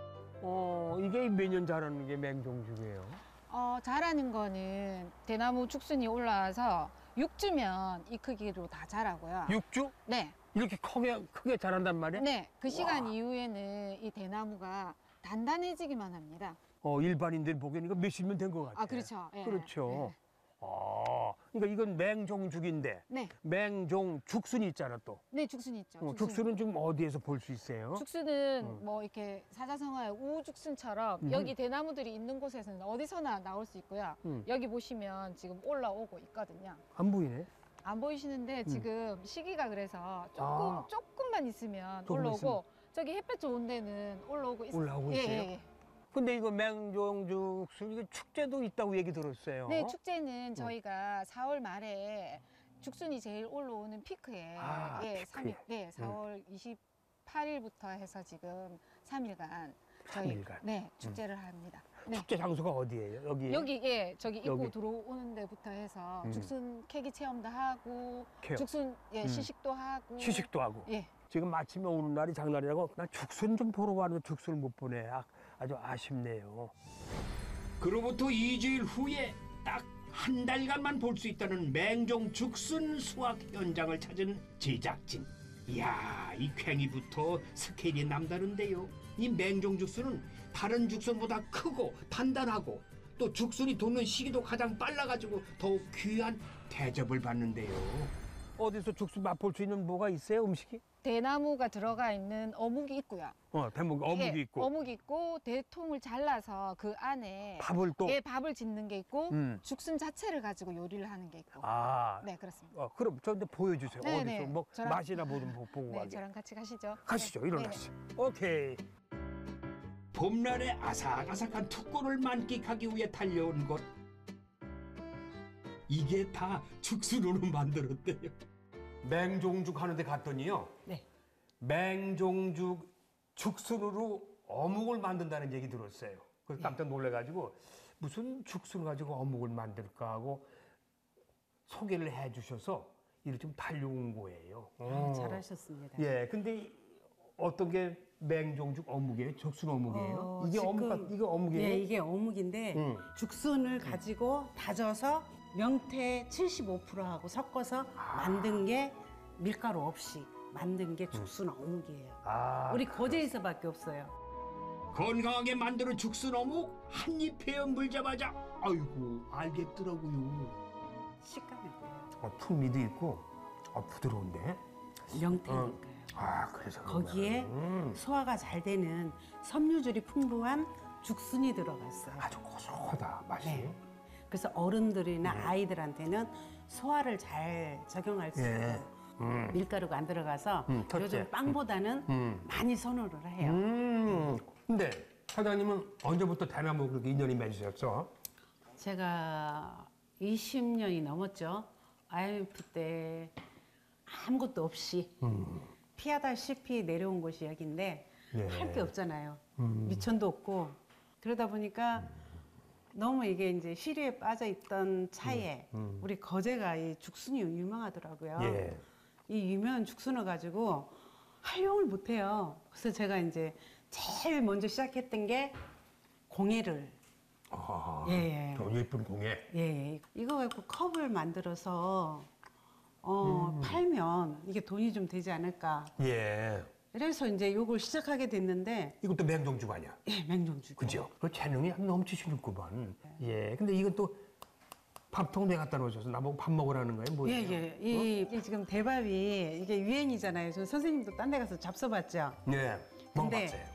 S3: 어, 이게 몇 년 자라는 게 맹종죽이에요?
S11: 어, 자라는 거는 대나무 죽순이 올라와서 육 주면 이 크기로 다 자라고요.
S3: 육 주?
S11: 네.
S3: 이렇게 크게, 크게 자란단 말이에요?
S11: 네. 그 시간
S3: 와.
S11: 이후에는 이 대나무가 단단해지기만 합니다.
S3: 어, 일반인들 보기에는 이거 몇십 년 된 것 같아요.
S11: 아, 그렇죠. 예.
S3: 그렇죠. 아, 그러니까 이건 맹종죽인데
S11: 네.
S3: 맹종죽순이 있잖아 또.
S11: 네, 죽순이 있죠.
S3: 어, 죽순은 지금 어디에서 볼 수 있어요?
S11: 죽순은
S3: 음.
S11: 뭐 이렇게 사자성어의 우죽순처럼
S3: 음.
S11: 여기 대나무들이 있는 곳에서는 어디서나 나올 수 있고요.
S3: 음.
S11: 여기 보시면 지금 올라오고 있거든요.
S3: 안 보이네.
S11: 안 보이시는데 지금 시기가 그래서 조금
S3: 아.
S11: 조금만 있으면
S3: 조금
S11: 올라오고
S3: 있으면.
S11: 저기 햇볕 좋은 데는 올라오고 있어요.
S3: 올라오고
S11: 예,
S3: 있어요?
S11: 예, 예.
S3: 근데 이거 맹종죽순 이게 축제도 있다고 얘기 들었어요.
S11: 네, 축제는 저희가 사월 말에 죽순이 제일 올라오는 피크에
S3: 아,
S11: 예,
S3: 피크에.
S11: 삼 일, 네, 사월 이십팔일부터 해서 지금 삼 일간 저희
S3: 삼 일간.
S11: 네, 축제를 합니다. 네.
S3: 축제 장소가 어디예요? 여기?
S11: 여기 예 저기 입구
S3: 여기.
S11: 들어오는 데부터 해서
S3: 음.
S11: 죽순 캐기 체험도 하고
S3: 캐요.
S11: 죽순 예
S3: 음.
S11: 시식도 하고
S3: 시식도 하고.
S11: 예
S3: 지금 마침에 오는 날이 장날이라고 나 죽순 좀 보러 왔는데 죽순을 못 보네. 아, 아주 아쉽네요.
S2: 그로부터 이 주일 후에 딱 한 달간만 볼 수 있다는 맹종 죽순 수확 현장을 찾은 제작진. 이야, 이 괭이부터 스케일이 남다른데요. 이 맹종 죽순은 다른 죽순보다 크고 단단하고 또 죽순이 돋는 시기도 가장 빨라가지고 더욱 귀한 대접을 받는데요.
S3: 어디서 죽순 맛볼 수 있는 뭐가 있어요? 음식이?
S11: 대나무가 들어가 있는 어묵이 있고요.
S3: 어, 대목 어묵이
S11: 예,
S3: 있고.
S11: 어묵이 있고 대통을 잘라서 그 안에
S3: 밥을 또.
S11: 예 밥을 짓는 게 있고
S3: 음.
S11: 죽순 자체를 가지고 요리를 하는 게 있고.
S3: 아.
S11: 네 그렇습니다.
S3: 어, 그럼 저한테 보여주세요.
S11: 네,
S3: 어디서
S11: 네.
S3: 뭐
S11: 저랑-
S3: 맛이나 뭐든 보- 보고
S11: 네
S3: 가게.
S11: 저랑 같이 가시죠.
S3: 가시죠.
S11: 네.
S3: 일어나시죠. 오케이.
S2: 봄날의 아삭아삭한 투꼬를 만끽하기 위해 달려온 곳. 이게 다 죽순으로 만들었대요.
S3: 맹종죽 하는데 갔더니요.
S11: 네.
S3: 맹종죽 죽순으로 어묵을 만든다는 얘기 들었어요. 그래서 깜짝 놀래가지고 무슨 죽순 가지고 어묵을 만들까 하고 소개를 해주셔서 이를 좀 달려온 거예요. 어.
S6: 잘하셨습니다.
S3: 예, 근데 어떤 게 맹종죽 어묵이에요? 죽순 어묵이에요?
S6: 어,
S3: 이게 어묵, 같-
S6: 지금-
S3: 이거 어묵이에요?
S6: 네, 이게 어묵인데
S3: 음.
S6: 죽순을 가지고 다져서 명태 칠십오 퍼센트하고 섞어서 만든 게 밀가루 없이 만든 게 죽순 어묵이에요.
S3: 아,
S6: 우리 거제에서밖에 없어요.
S2: 건강하게 만드는 죽순 어묵 한 입에 물자마자 아이고 알겠더라고요.
S6: 식감이 어때요?
S3: 어, 풍미도 있고 어, 부드러운데?
S6: 명태니까요.
S3: 아, 그래서
S6: 거기에
S3: 음,
S6: 소화가 잘 되는 섬유질이 풍부한 죽순이 들어갔어요.
S3: 아주 고소하다 맛이.
S6: 네. 그래서 어른들이나 아이들한테는 소화를 잘 적용할 수 있고
S3: 예. 음.
S6: 밀가루가 안 들어가서
S3: 음, 첫째.
S6: 요즘 빵보다는
S3: 음.
S6: 많이 선호를 해요.
S3: 음. 근데 사장님은 언제부터 대나무 그렇게 인연이 맺으셨어?
S6: 제가 이십 년이 넘었죠. 아이엠에프 때 아무것도 없이
S3: 음.
S6: 피하다시피 내려온 곳이 여기인데
S3: 네.
S6: 할 게 없잖아요.
S3: 음.
S6: 미천도 없고 그러다 보니까 너무 이게 이제 시류에 빠져 있던 차에
S3: 음, 음.
S6: 우리 거제가 이 죽순이 유명하더라고요.
S3: 예.
S6: 이 유명한 죽순을 가지고 활용을 못해요. 그래서 제가 이제 제일 먼저 시작했던 게 공예를.
S3: 아,
S6: 예, 예.
S3: 어, 예쁜 공예.
S6: 예, 예. 이거 갖고 컵을 만들어서 어,
S3: 음.
S6: 팔면 이게 돈이 좀 되지 않을까.
S3: 예.
S6: 그래서 이제 이걸 시작하게 됐는데
S3: 이것도 맹정죽 아니야?
S6: 예, 맹정죽.
S3: 그죠? 그 재능이 넘치시는구만. 예. 근데 이건 또 밥통 왜 갖다 놓으셔서 나보고 밥 먹으라는 거예요? 뭐예요?
S6: 예, 예. 이, 이게 지금 대밥이 이게 유행이잖아요. 저 선생님도 딴 데 가서 잡숴봤죠?
S3: 네.
S6: 근데
S3: 먹어봤어요.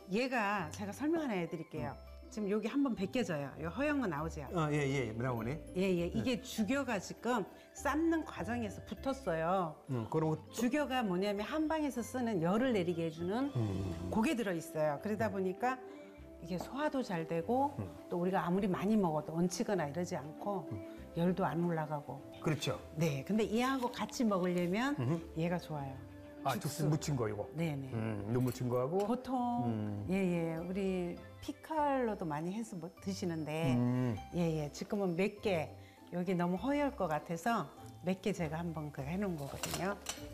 S6: 얘가 제가 설명 하나 해드릴게요. 지금 여기 한번 벗겨져요. 이 허연 거 나오죠?
S3: 아, 예, 예. 나오네.
S6: 예, 예. 이게 죽여가 지금 삶는 과정에서 붙었어요.
S3: 음, 그리고
S6: 죽여가 뭐냐면 한방에서 쓰는 열을 내리게 해주는
S3: 음.
S6: 그게 들어있어요. 그러다 보니까 이게 소화도 잘 되고
S3: 음.
S6: 또 우리가 아무리 많이 먹어도 얹히거나 이러지 않고 열도 안 올라가고.
S3: 그렇죠.
S6: 네. 근데 얘하고 같이 먹으려면
S3: 음.
S6: 얘가 좋아요.
S3: 아, 죽순 무친 거 이거.
S6: 네네.
S3: 음, 요 무친 거하고.
S6: 보통
S3: 음.
S6: 예예 우리 피클로도 많이 해서 뭐 드시는데
S3: 음.
S6: 예예 지금은 몇 개 여기 너무 허연 것 같아서 몇 개 제가 한번 그 해놓은 거거든요.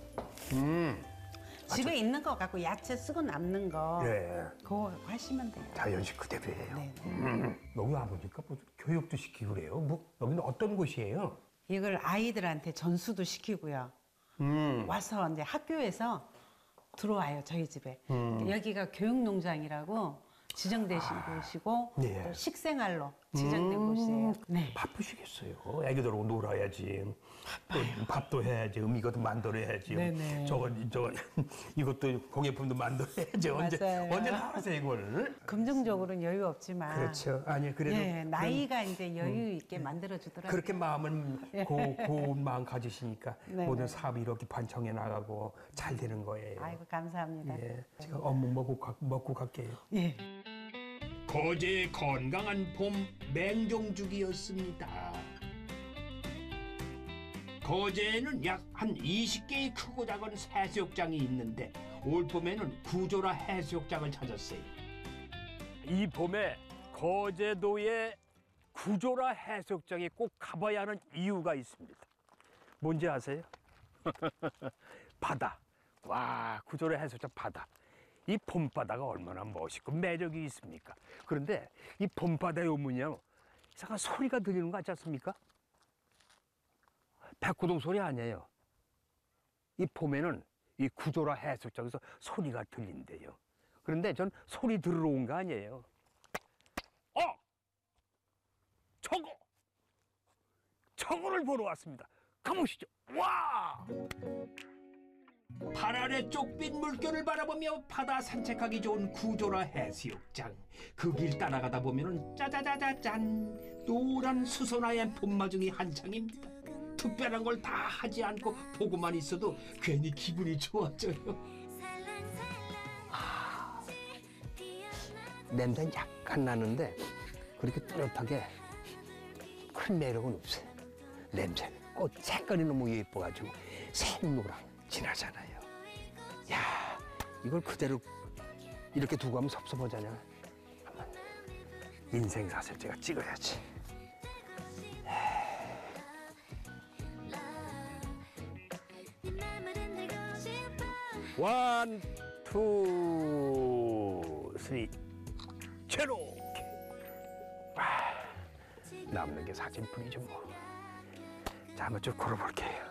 S3: 음.
S6: 집에 있는 거 갖고 야채 쓰고 남는 거
S3: 예.
S6: 그거 갖고 하시면 돼요.
S3: 자연식 그대로예요.
S6: 네.
S3: 음. 여기 와보니까 뭐 교육도 시키고 그래요. 뭐 여기는 어떤 곳이에요?
S6: 이걸 아이들한테 전수도 시키고요.
S3: 음.
S6: 와서 이제 학교에서 들어와요 저희 집에.
S3: 음.
S6: 여기가 교육농장이라고 지정되신 곳이고
S3: 네.
S6: 또 식생활로 지정된
S3: 음.
S6: 곳이에요. 네.
S3: 바쁘시겠어요. 애기들하고 놀아야지. 또 밥도 해야지. 음 이것도 만들어야지.
S6: 네네.
S3: 저거 저 이것도 공예품도 만들어야지. 언제
S6: 맞아요.
S3: 언제나 하세요 이걸.
S6: 금전적으로는 여유 없지만
S3: 그렇죠. 아니 그래도
S6: 예, 나이가 이제 여유 있게 만들어 주더라고요.
S3: 그렇게 마음은 고, 고운 마음 가지시니까
S6: 네,
S3: 모든
S6: 네.
S3: 사업이 이렇게 반청해 나가고 잘 되는 거예요.
S6: 아이고 감사합니다.
S3: 예, 제가 어묵 먹고 가, 먹고 갈게요.
S6: 예.
S2: 거제의 건강한 봄 맹종죽이었습니다. 거제에는 약 한 이십 개의 크고 작은 해수욕장이 있는데 올 봄에는 구조라 해수욕장을 찾았어요.
S3: 이 봄에 거제도의 구조라 해수욕장에 꼭 가봐야 하는 이유가 있습니다. 뭔지 아세요? 바다. 와, 구조라 해수욕장 바다. 이 봄바다가 얼마나 멋있고 매력이 있습니까? 그런데 이 봄바다에 오면요, 이상한 소리가 들리는 거 같지 않습니까? 백고동 소리 아니에요. 이 봄에는 이 구조라 해수욕장에서 소리가 들린대요. 그런데 전 소리 들으러 온 거 아니에요. 어! 저거! 저거를 보러 왔습니다. 가보시죠. 와!
S2: 발 아래 쪽빛 물결을 바라보며 바다 산책하기 좋은 구조라 해수욕장. 그 길 따라가다 보면은 짜자자자짠 노란 수선화의 봄마중이 한창입니다. 특별한 걸 다 하지 않고 보고만 있어도 괜히 기분이 좋아져요.
S3: 냄새 약간 나는데 그렇게 뚜렷하게 큰 매력은 없어요. 냄새. 꽃 색깔이 너무 예뻐가지고 생노랑 진하잖아요. 야, 이걸 그대로 이렇게 두고 하면 섭섭하잖아. 한번 인생사슬 제가 찍어야지. 원, 투, 쓰리, 제로. 와, 남는 게 사진뿐이죠 뭐. 자, 한번 쭉 걸어볼게요.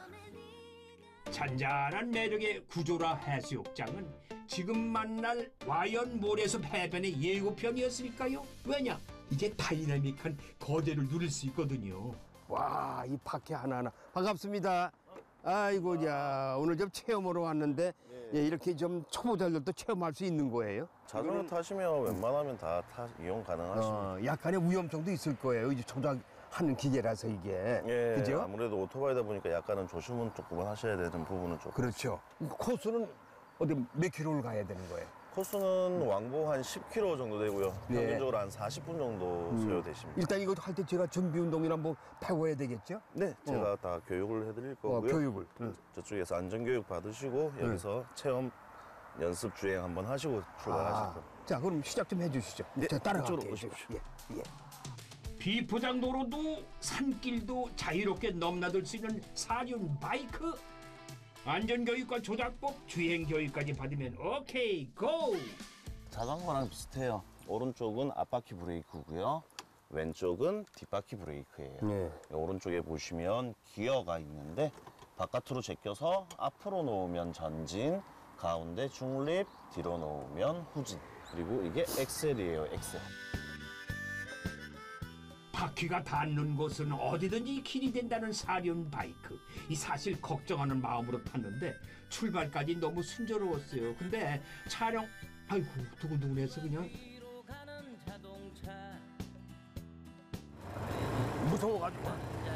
S2: 잔잔한 매력의 구조라 해수욕장은 지금 만날 와연모래숲 해변의 예고편이었으니까요. 왜냐? 이제 다이나믹한 거제를 누릴 수 있거든요.
S3: 와, 이 파케 하나하나. 반갑습니다. 아이고, 야, 오늘 좀 체험으로 왔는데 예, 이렇게 좀 초보자들도 체험할 수 있는 거예요?
S12: 자전거 타시면 웬만하면 다 타, 이용 가능하십니다.
S3: 어, 약간의 위험성도 있을 거예요. 이제 조작하는 기계라서 이게.
S12: 예,
S3: 그죠?
S12: 아무래도 오토바이다 보니까 약간은 조심은 조금은 하셔야 되는 부분은 좀.
S3: 그렇죠. 코스는 어디 몇 킬로를 가야 되는 거예요?
S12: 코스는 왕복 한 십 킬로미터 정도 되고요.
S13: 네.
S12: 평균적으로 한 사십 분 정도
S13: 음.
S12: 소요되십니다.
S13: 일단 이거 할 때 제가 준비 운동이나 뭐 배워야 되겠죠?
S12: 네, 제가 다 교육을 해드릴 거고요.
S13: 어, 교육을. 응.
S12: 저쪽에서 안전교육 받으시고 여기서 체험 연습 주행 한번 하시고 출발하실
S13: 아,
S12: 겁니다.
S13: 자, 그럼 시작 좀 해주시죠.
S12: 네,
S13: 제가 따라갈게요.
S12: 이쪽으로 오십시오.
S13: 예, 예.
S2: 비포장도로도 산길도 자유롭게 넘나들 수 있는 사륜 바이크. 안전교육과 조작법, 주행교육까지 받으면 오케이 고!
S12: 자전거랑 비슷해요. 오른쪽은 앞바퀴 브레이크고요. 왼쪽은 뒷바퀴 브레이크예요.
S13: 네.
S12: 오른쪽에 보시면 기어가 있는데 바깥으로 제껴서 앞으로 놓으면 전진, 가운데 중립, 뒤로 놓으면 후진. 그리고 이게 엑셀이에요, 엑셀.
S2: 바퀴가 닿는 곳은 어디든지 길이 된다는 사륜 바이크. 이 사실 걱정하는 마음으로 탔는데 출발까지 너무 순조로웠어요. 근데 촬영, 아이고 두근두근해서 그냥.
S3: 무서워가지고.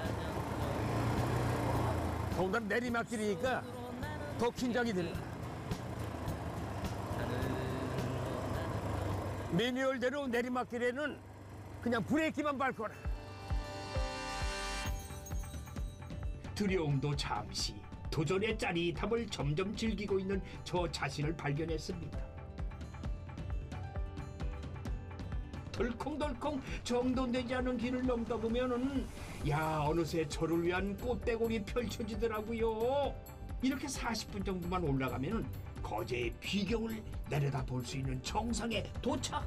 S3: 더군다나 내리막길이니까 더 긴장이 되네. 매뉴얼대로 내리막길에는 그냥 브레이크만 밟거나.
S2: 두려움도 잠시, 도전의 짜릿함을 점점 즐기고 있는 저 자신을 발견했습니다. 덜컹덜컹 정돈되지 않은 길을 넘다 보면은 야 어느새 저를 위한 꽃대공이 펼쳐지더라고요. 이렇게 사십 분 정도만 올라가면은 거제의 비경을 내려다 볼 수 있는 정상에 도착.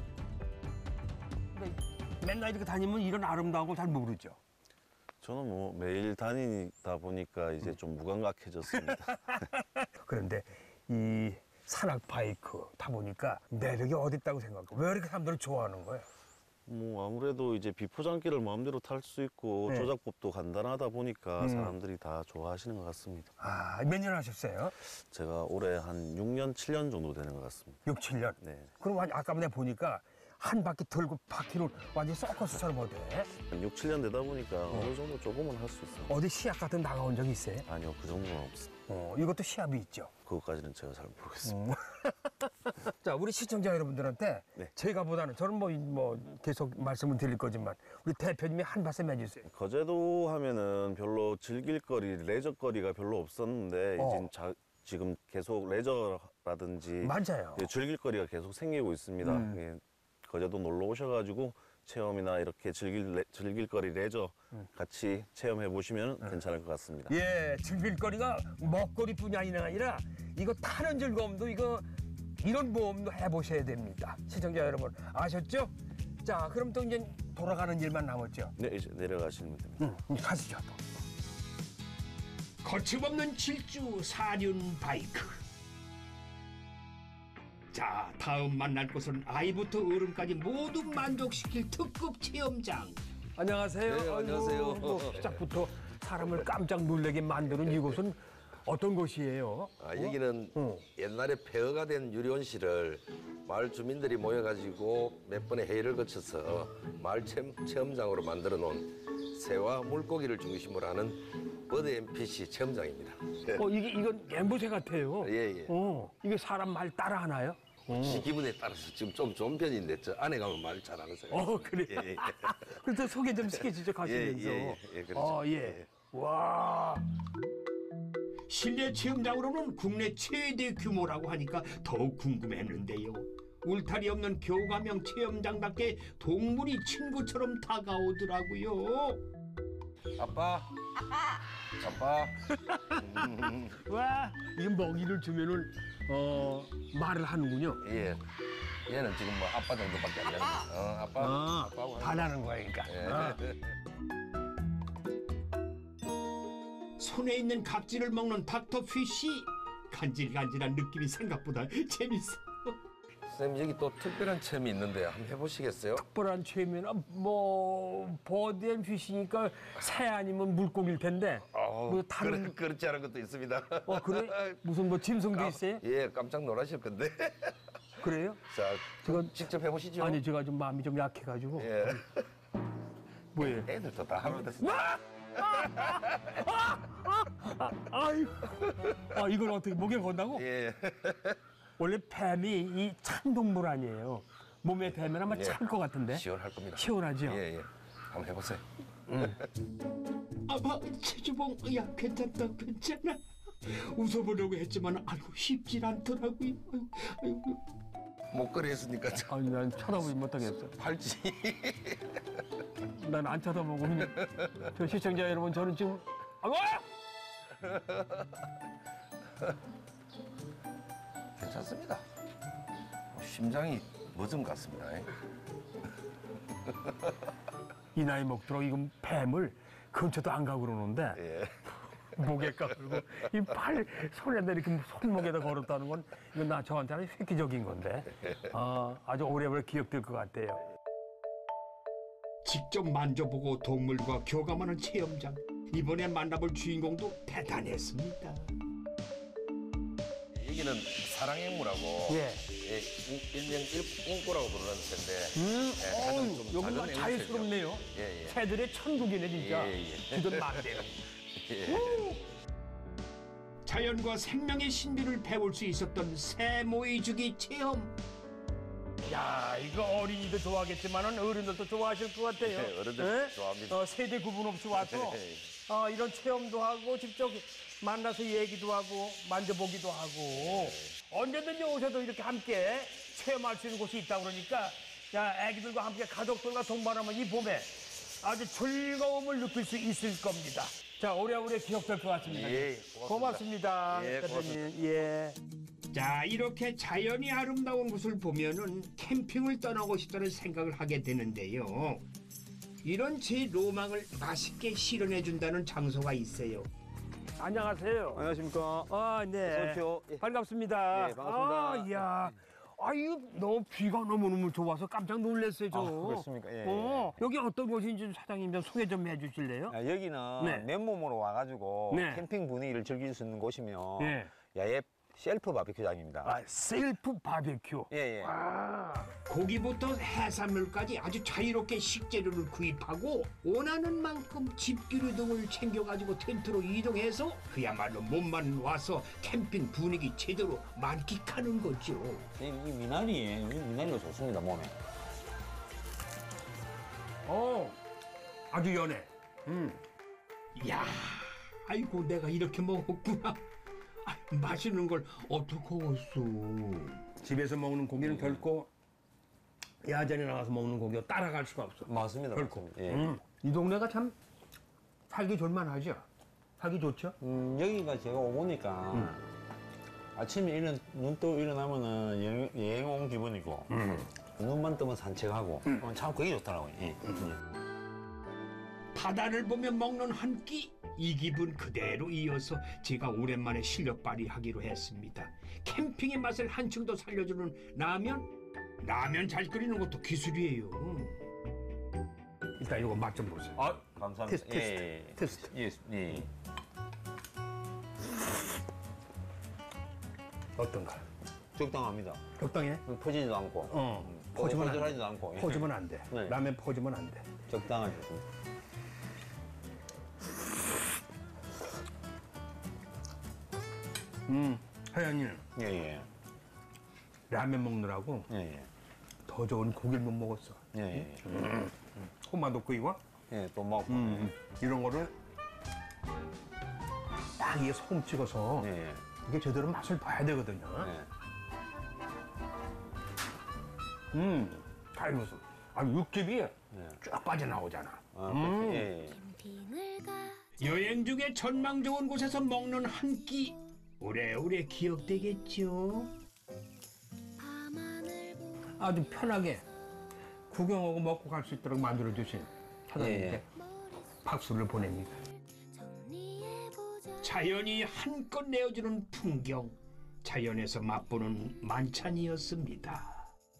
S3: 맨날 이렇게 다니면 이런 아름다운 걸 잘 모르죠.
S12: 저는 뭐 매일 다니다 보니까 이제 좀 무감각해졌습니다.
S3: 그런데 이 산악 바이크 타보니까 매력이 어디 있다고 생각해? 왜 이렇게 사람들이 좋아하는 거예요?
S12: 뭐 아무래도 이제 비포장길을 마음대로 탈 수 있고
S3: 네.
S12: 조작법도 간단하다 보니까
S3: 음.
S12: 사람들이 다 좋아하시는 것 같습니다.
S3: 아, 몇 년 하셨어요?
S12: 제가 올해 한 육 년, 칠 년 정도 되는 것 같습니다.
S3: 육, 칠 년?
S12: 네.
S3: 그럼 완- 아까 내가 보니까 한 바퀴 돌고 바퀴를 완전히 서커스처럼 하대.
S12: 한 육, 칠 년 되다 보니까 어. 느 정도 조금은 할 수 있어요.
S3: 어디 시합 같은 데 나가본 적 있어요?
S12: 아니요, 그 정도는 없습니다.
S3: 어, 이것도 시합이 있죠.
S12: 그것까지는 제가 잘 모르겠습니다.
S3: 자, 우리 시청자 여러분들한테
S12: 네.
S3: 제가보다는 저는 뭐, 뭐 계속 말씀을 드릴 거지만 우리 대표님이 한 말씀 해주세요.
S12: 거제도 하면은 별로 즐길 거리, 레저거리가 별로 없었는데
S3: 어.
S12: 이제 자, 지금 계속 레저라든지
S3: 맞아요.
S12: 예, 즐길 거리가 계속 생기고 있습니다.
S3: 음.
S12: 예, 거제도 놀러 오셔가지고 체험이나 이렇게 즐길 레, 즐길 거리 레저 같이 체험해 보시면 괜찮을 것 같습니다.
S3: 예, 즐길 거리가 먹거리뿐이 아니라 이거 타는 즐거움도 이거 이런 모험도 해보셔야 됩니다. 시청자 여러분 아셨죠? 자, 그럼 또 이제 돌아가는 일만 남았죠.
S12: 네, 이제 내려가시면 됩니다.
S3: 응, 가시죠.
S2: 거침없는 질주 사륜 바이크. 자, 다음 만날 곳은 아이부터 어른까지 모두 만족시킬 특급 체험장.
S3: 안녕하세요.
S14: 네, 안녕하세요.
S3: 아이고, 뭐 시작부터 사람을 깜짝 놀라게 만드는 이곳은 어떤 곳이에요?
S14: 아, 여기는
S3: 어?
S14: 옛날에 폐허가 된 유리원실을 마을 주민들이 모여가지고 몇 번의 회의를 거쳐서 마을 체험, 체험장으로 만들어 놓은 새와 물고기를 중심으로 하는 버드 엠피씨 체험장입니다.
S3: 어, 이게 이건 앵무새 같아요.
S14: 예, 예.
S3: 어, 이게 사람 말 따라 하나요?
S14: 지 기분에 따라서 지금 좀 좋은 편인데 저 안에 가면 말 잘하는 사람.
S3: 어, 그래요?
S14: 예, 예.
S3: 그래서 소개 좀 시켜주죠, 가시면서.
S14: 예, 예, 예, 그렇죠.
S3: 어, 예. 와.
S2: 실내 체험장으로는 국내 최대 규모라고 하니까 더욱 궁금했는데요. 울타리 없는 교감형 체험장답게 동물이 친구처럼 다가오더라고요.
S14: 아빠. 아빠.
S3: 와, 이 먹이를 주면은 어 말을 하는군요.
S14: 예. 얘는 지금 뭐 아빠 정도밖에 안 되는 거야. 어, 아빠.
S3: 아,
S14: 아빠하고
S3: 반하는 거니까.
S14: 예.
S3: 아.
S2: 손에 있는 각질을 먹는 닥터피쉬. 간질간질한 느낌이 생각보다 재밌어.
S14: 선생님 여기 또 특별한 체험이 있는데 한번 해보시겠어요?
S3: 특별한 체험이나 뭐 버드앤피쉬니까 새 아니면 물고기일 텐데.
S14: 어,
S3: 뭐 다른
S14: 그렇, 그렇지 않은 것도 있습니다.
S3: 어 그래? 무슨 뭐 짐승도
S14: 깜-
S3: 있어요?
S14: 예, 깜짝 놀라실 건데.
S3: 그래요?
S14: 자,
S3: 제가
S14: 직접 해보시죠.
S3: 아니 제가 좀 마음이 좀 약해가지고.
S14: 예.
S3: 뭐예요?
S14: 애들도 다 하면 됐어.
S3: 아, 아유, 아 이걸 어떻게 목에 건다고?
S14: 예.
S3: 원래 뱀이 이 찬 동물 아니에요. 몸에 뱀은 아마
S14: 예.
S3: 찬 것 같은데.
S14: 시원할 겁니다.
S3: 시원하죠?
S14: 예, 예. 한번 해보세요.
S2: 아마 최주봉, 야 괜찮다, 괜찮아. 웃어보려고 했지만 아이고 쉽질 않더라고요. 아이고, 아이고.
S14: 목걸이 했으니까
S3: 아니 난 쳐다보지 못하겠어.
S14: 팔찌.
S3: 난 안 쳐다보고 그냥 저 시청자 여러분 저는 지금 아이고!
S14: 괜찮습니다. 심장이 멎은 것 같습니다.
S3: 이 나이 먹도록 이건 뱀을 근처도 안 가고 그러는데
S14: 예.
S3: 목에 까불고 이 팔 손에다 이렇게 손목에다 걸었다는 건 이건 나 저한테는 획기적인 건데 아, 아주 오래오래 기억될 것 같아요.
S2: 직접 만져보고 동물과 교감하는 체험장. 이번에 만나볼 주인공도 대단했습니다.
S14: 여기는 사랑앵무라고
S3: 예.
S14: 예, 인- 일명 일- 인꼬라고 부르는 새인데
S3: 음,
S14: 예, 가장
S3: 어우,
S14: 좀
S3: 여기가
S14: 작은
S3: 자연스럽네요.
S14: 앵무새죠. 예, 예.
S3: 새들의 천국이네 진짜.
S14: 예, 예.
S3: 주던 마음대로.
S14: 예.
S2: 자연과 생명의 신비를 배울 수 있었던 새 모이주기 체험.
S3: 야, 이거 어린이도 좋아하겠지만은 어른들도 좋아하실 것 같아요.
S14: 예, 어른들
S3: 예?
S14: 좋아합니다.
S3: 어, 세대 구분 없이 와서
S14: 예.
S3: 어, 이런 체험도 하고 직접 만나서 얘기도 하고 만져보기도 하고 언제든지 오셔도 이렇게 함께 체험할 수 있는 곳이 있다 그러니까 야, 애기들과 함께 가족들과 동반하면 이 봄에 아주 즐거움을 느낄 수 있을 겁니다. 자, 오래오래 기억될 것 같습니다.
S14: 예,
S3: 고맙습니다.
S14: 예,
S3: 대표님. 예.
S2: 자, 이렇게 자연이 아름다운 곳을 보면은 캠핑을 떠나고 싶다는 생각을 하게 되는데요. 이런 제 로망을 맛있게 실현해 준다는 장소가 있어요.
S3: 안녕하세요.
S15: 안녕하십니까.
S3: 아, 네.
S15: 어서 오십시오. 예.
S3: 반갑습니다.
S15: 예, 반갑습니다.
S3: 아, 이야. 아, 이거 너무 비가 너무너무 좋아서 깜짝 놀랐어요, 저.
S15: 아, 그렇습니까? 예,
S3: 어, 여기 어떤 곳인지 사장님 좀 소개 좀 해주실래요?
S15: 아, 여기는
S3: 네.
S15: 맨몸으로 와가지고
S3: 네.
S15: 캠핑 분위기를 즐길 수 있는 곳이며
S3: 네.
S15: 야외 셀프 바비큐장입니다.
S3: 아, 셀프 바비큐.
S15: 예, 예.
S3: 아,
S2: 고기부터 해산물까지 아주 자유롭게 식재료를 구입하고 원하는 만큼 집기류 등을 챙겨가지고 텐트로 이동해서 그야말로 몸만 와서 캠핑 분위기 제대로 만끽하는 거죠.
S15: 이, 이 미나리, 이 미나리가 좋습니다, 몸에.
S3: 어, 아주 연해. 음.
S2: 이야, 아이고 내가 이렇게 먹었구나. 아, 맛있는 걸 어떻게 했어?
S3: 집에서 먹는 고기는 결코 야전에 나가서 먹는 고기와 따라갈 수가 없어.
S15: 맞습니다.
S3: 결코.
S15: 맞습니다. 예.
S3: 음, 이 동네가 참 살기 좋을만하죠? 살기 좋죠?
S15: 음, 여기가 제가 오보니까
S3: 음.
S15: 아침에 일어나, 눈 뜨고 일어나면은 여행, 여행 온 기분이고
S3: 음.
S15: 눈만 뜨면 산책하고 어, 참 그게 좋더라고요. 예.
S2: 바다를 보며 먹는 한 끼. 이 기분 그대로 이어서 제가 오랜만에 실력 발휘하기로 했습니다. 캠핑의 맛을 한층 더 살려주는 라면? 라면 잘 끓이는 것도 기술이에요.
S3: 일단 이거 맛 좀 보세요.
S15: 아, 감사합니다.
S3: 테스트,
S15: 예,
S3: 테스트.
S15: 예, 예. 예.
S3: 어떤가?
S15: 적당합니다.
S3: 적당해?
S15: 퍼지지도 않고.
S3: 어,
S15: 음,
S3: 퍼주면 안
S15: 퍼지지도
S3: 돼.
S15: 않고. 예.
S3: 퍼주면 안 돼.
S15: 네.
S3: 라면 퍼주면 안 돼.
S15: 적당하게 좋습니다.
S3: 음, 하연이는
S15: 예, 예.
S3: 라면 먹느라고
S15: 예, 예.
S3: 더 좋은 고기를 못 먹었어.
S15: 예, 예.
S3: 음. 토마토 구이와
S15: 예, 또 먹고.
S3: 음, 이런 거를 딱 이게 소금 찍어서
S15: 예, 예.
S3: 이게 제대로 맛을 봐야 되거든요.
S15: 예.
S3: 음, 잘 익었어. 아, 육즙이
S15: 예.
S3: 쫙 빠져나오잖아.
S15: 아,
S3: 음.
S15: 예, 예.
S2: 여행 중에 전망 좋은 곳에서 먹는 한 끼. 오래오래 기억되겠죠?
S3: 아주 편하게 구경하고 먹고 갈 수 있도록 만들어주신 사장님께
S15: 예, 예.
S3: 박수를 보냅니다.
S2: 자연이 한껏 내어주는 풍경. 자연에서 맛보는 만찬이었습니다.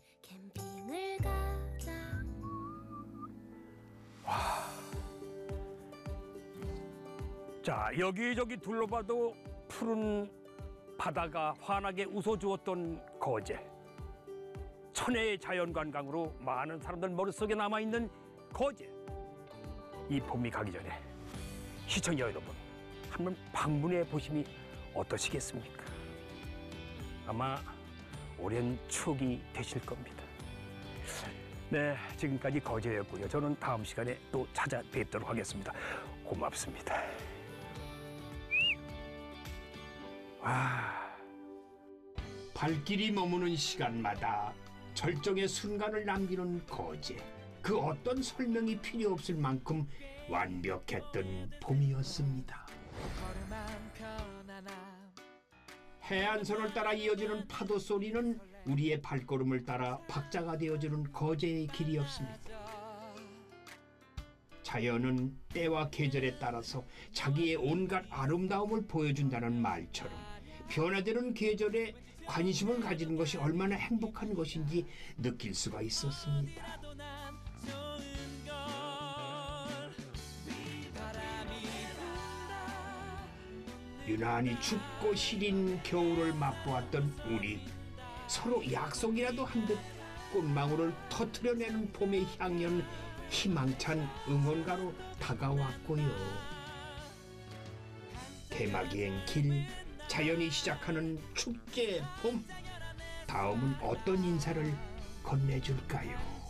S3: 자, 여기저기 둘러봐도 푸른 바다가 환하게 웃어주었던 거제. 천혜의 자연관광으로 많은 사람들 머릿속에 남아있는 거제. 이 봄이 가기 전에 시청자 여러분, 한번 방문해 보심이 어떠시겠습니까? 아마 오랜 추억이 되실 겁니다. 네, 지금까지 거제였고요. 저는 다음 시간에 또 찾아뵙도록 하겠습니다. 고맙습니다. 와.
S2: 발길이 머무는 시간마다 절정의 순간을 남기는 거제. 그 어떤 설명이 필요 없을 만큼 완벽했던 봄이었습니다. 해안선을 따라 이어지는 파도 소리는 우리의 발걸음을 따라 박자가 되어주는 거제의 길이었습니다. 자연은 때와 계절에 따라서 자기의 온갖 아름다움을 보여준다는 말처럼 변화되는 계절에 관심을 가지는 것이 얼마나 행복한 것인지 느낄 수가 있었습니다. 유난히 춥고 시린 겨울을 맛보았던 우리. 서로 약속이라도 한 듯 꽃망울을 터트려내는 봄의 향연 희망찬 응원가로 다가왔고요. 대마기행 길, 자연이 시작하는 축제 봄. 다음은 어떤 인사를 건네줄까요?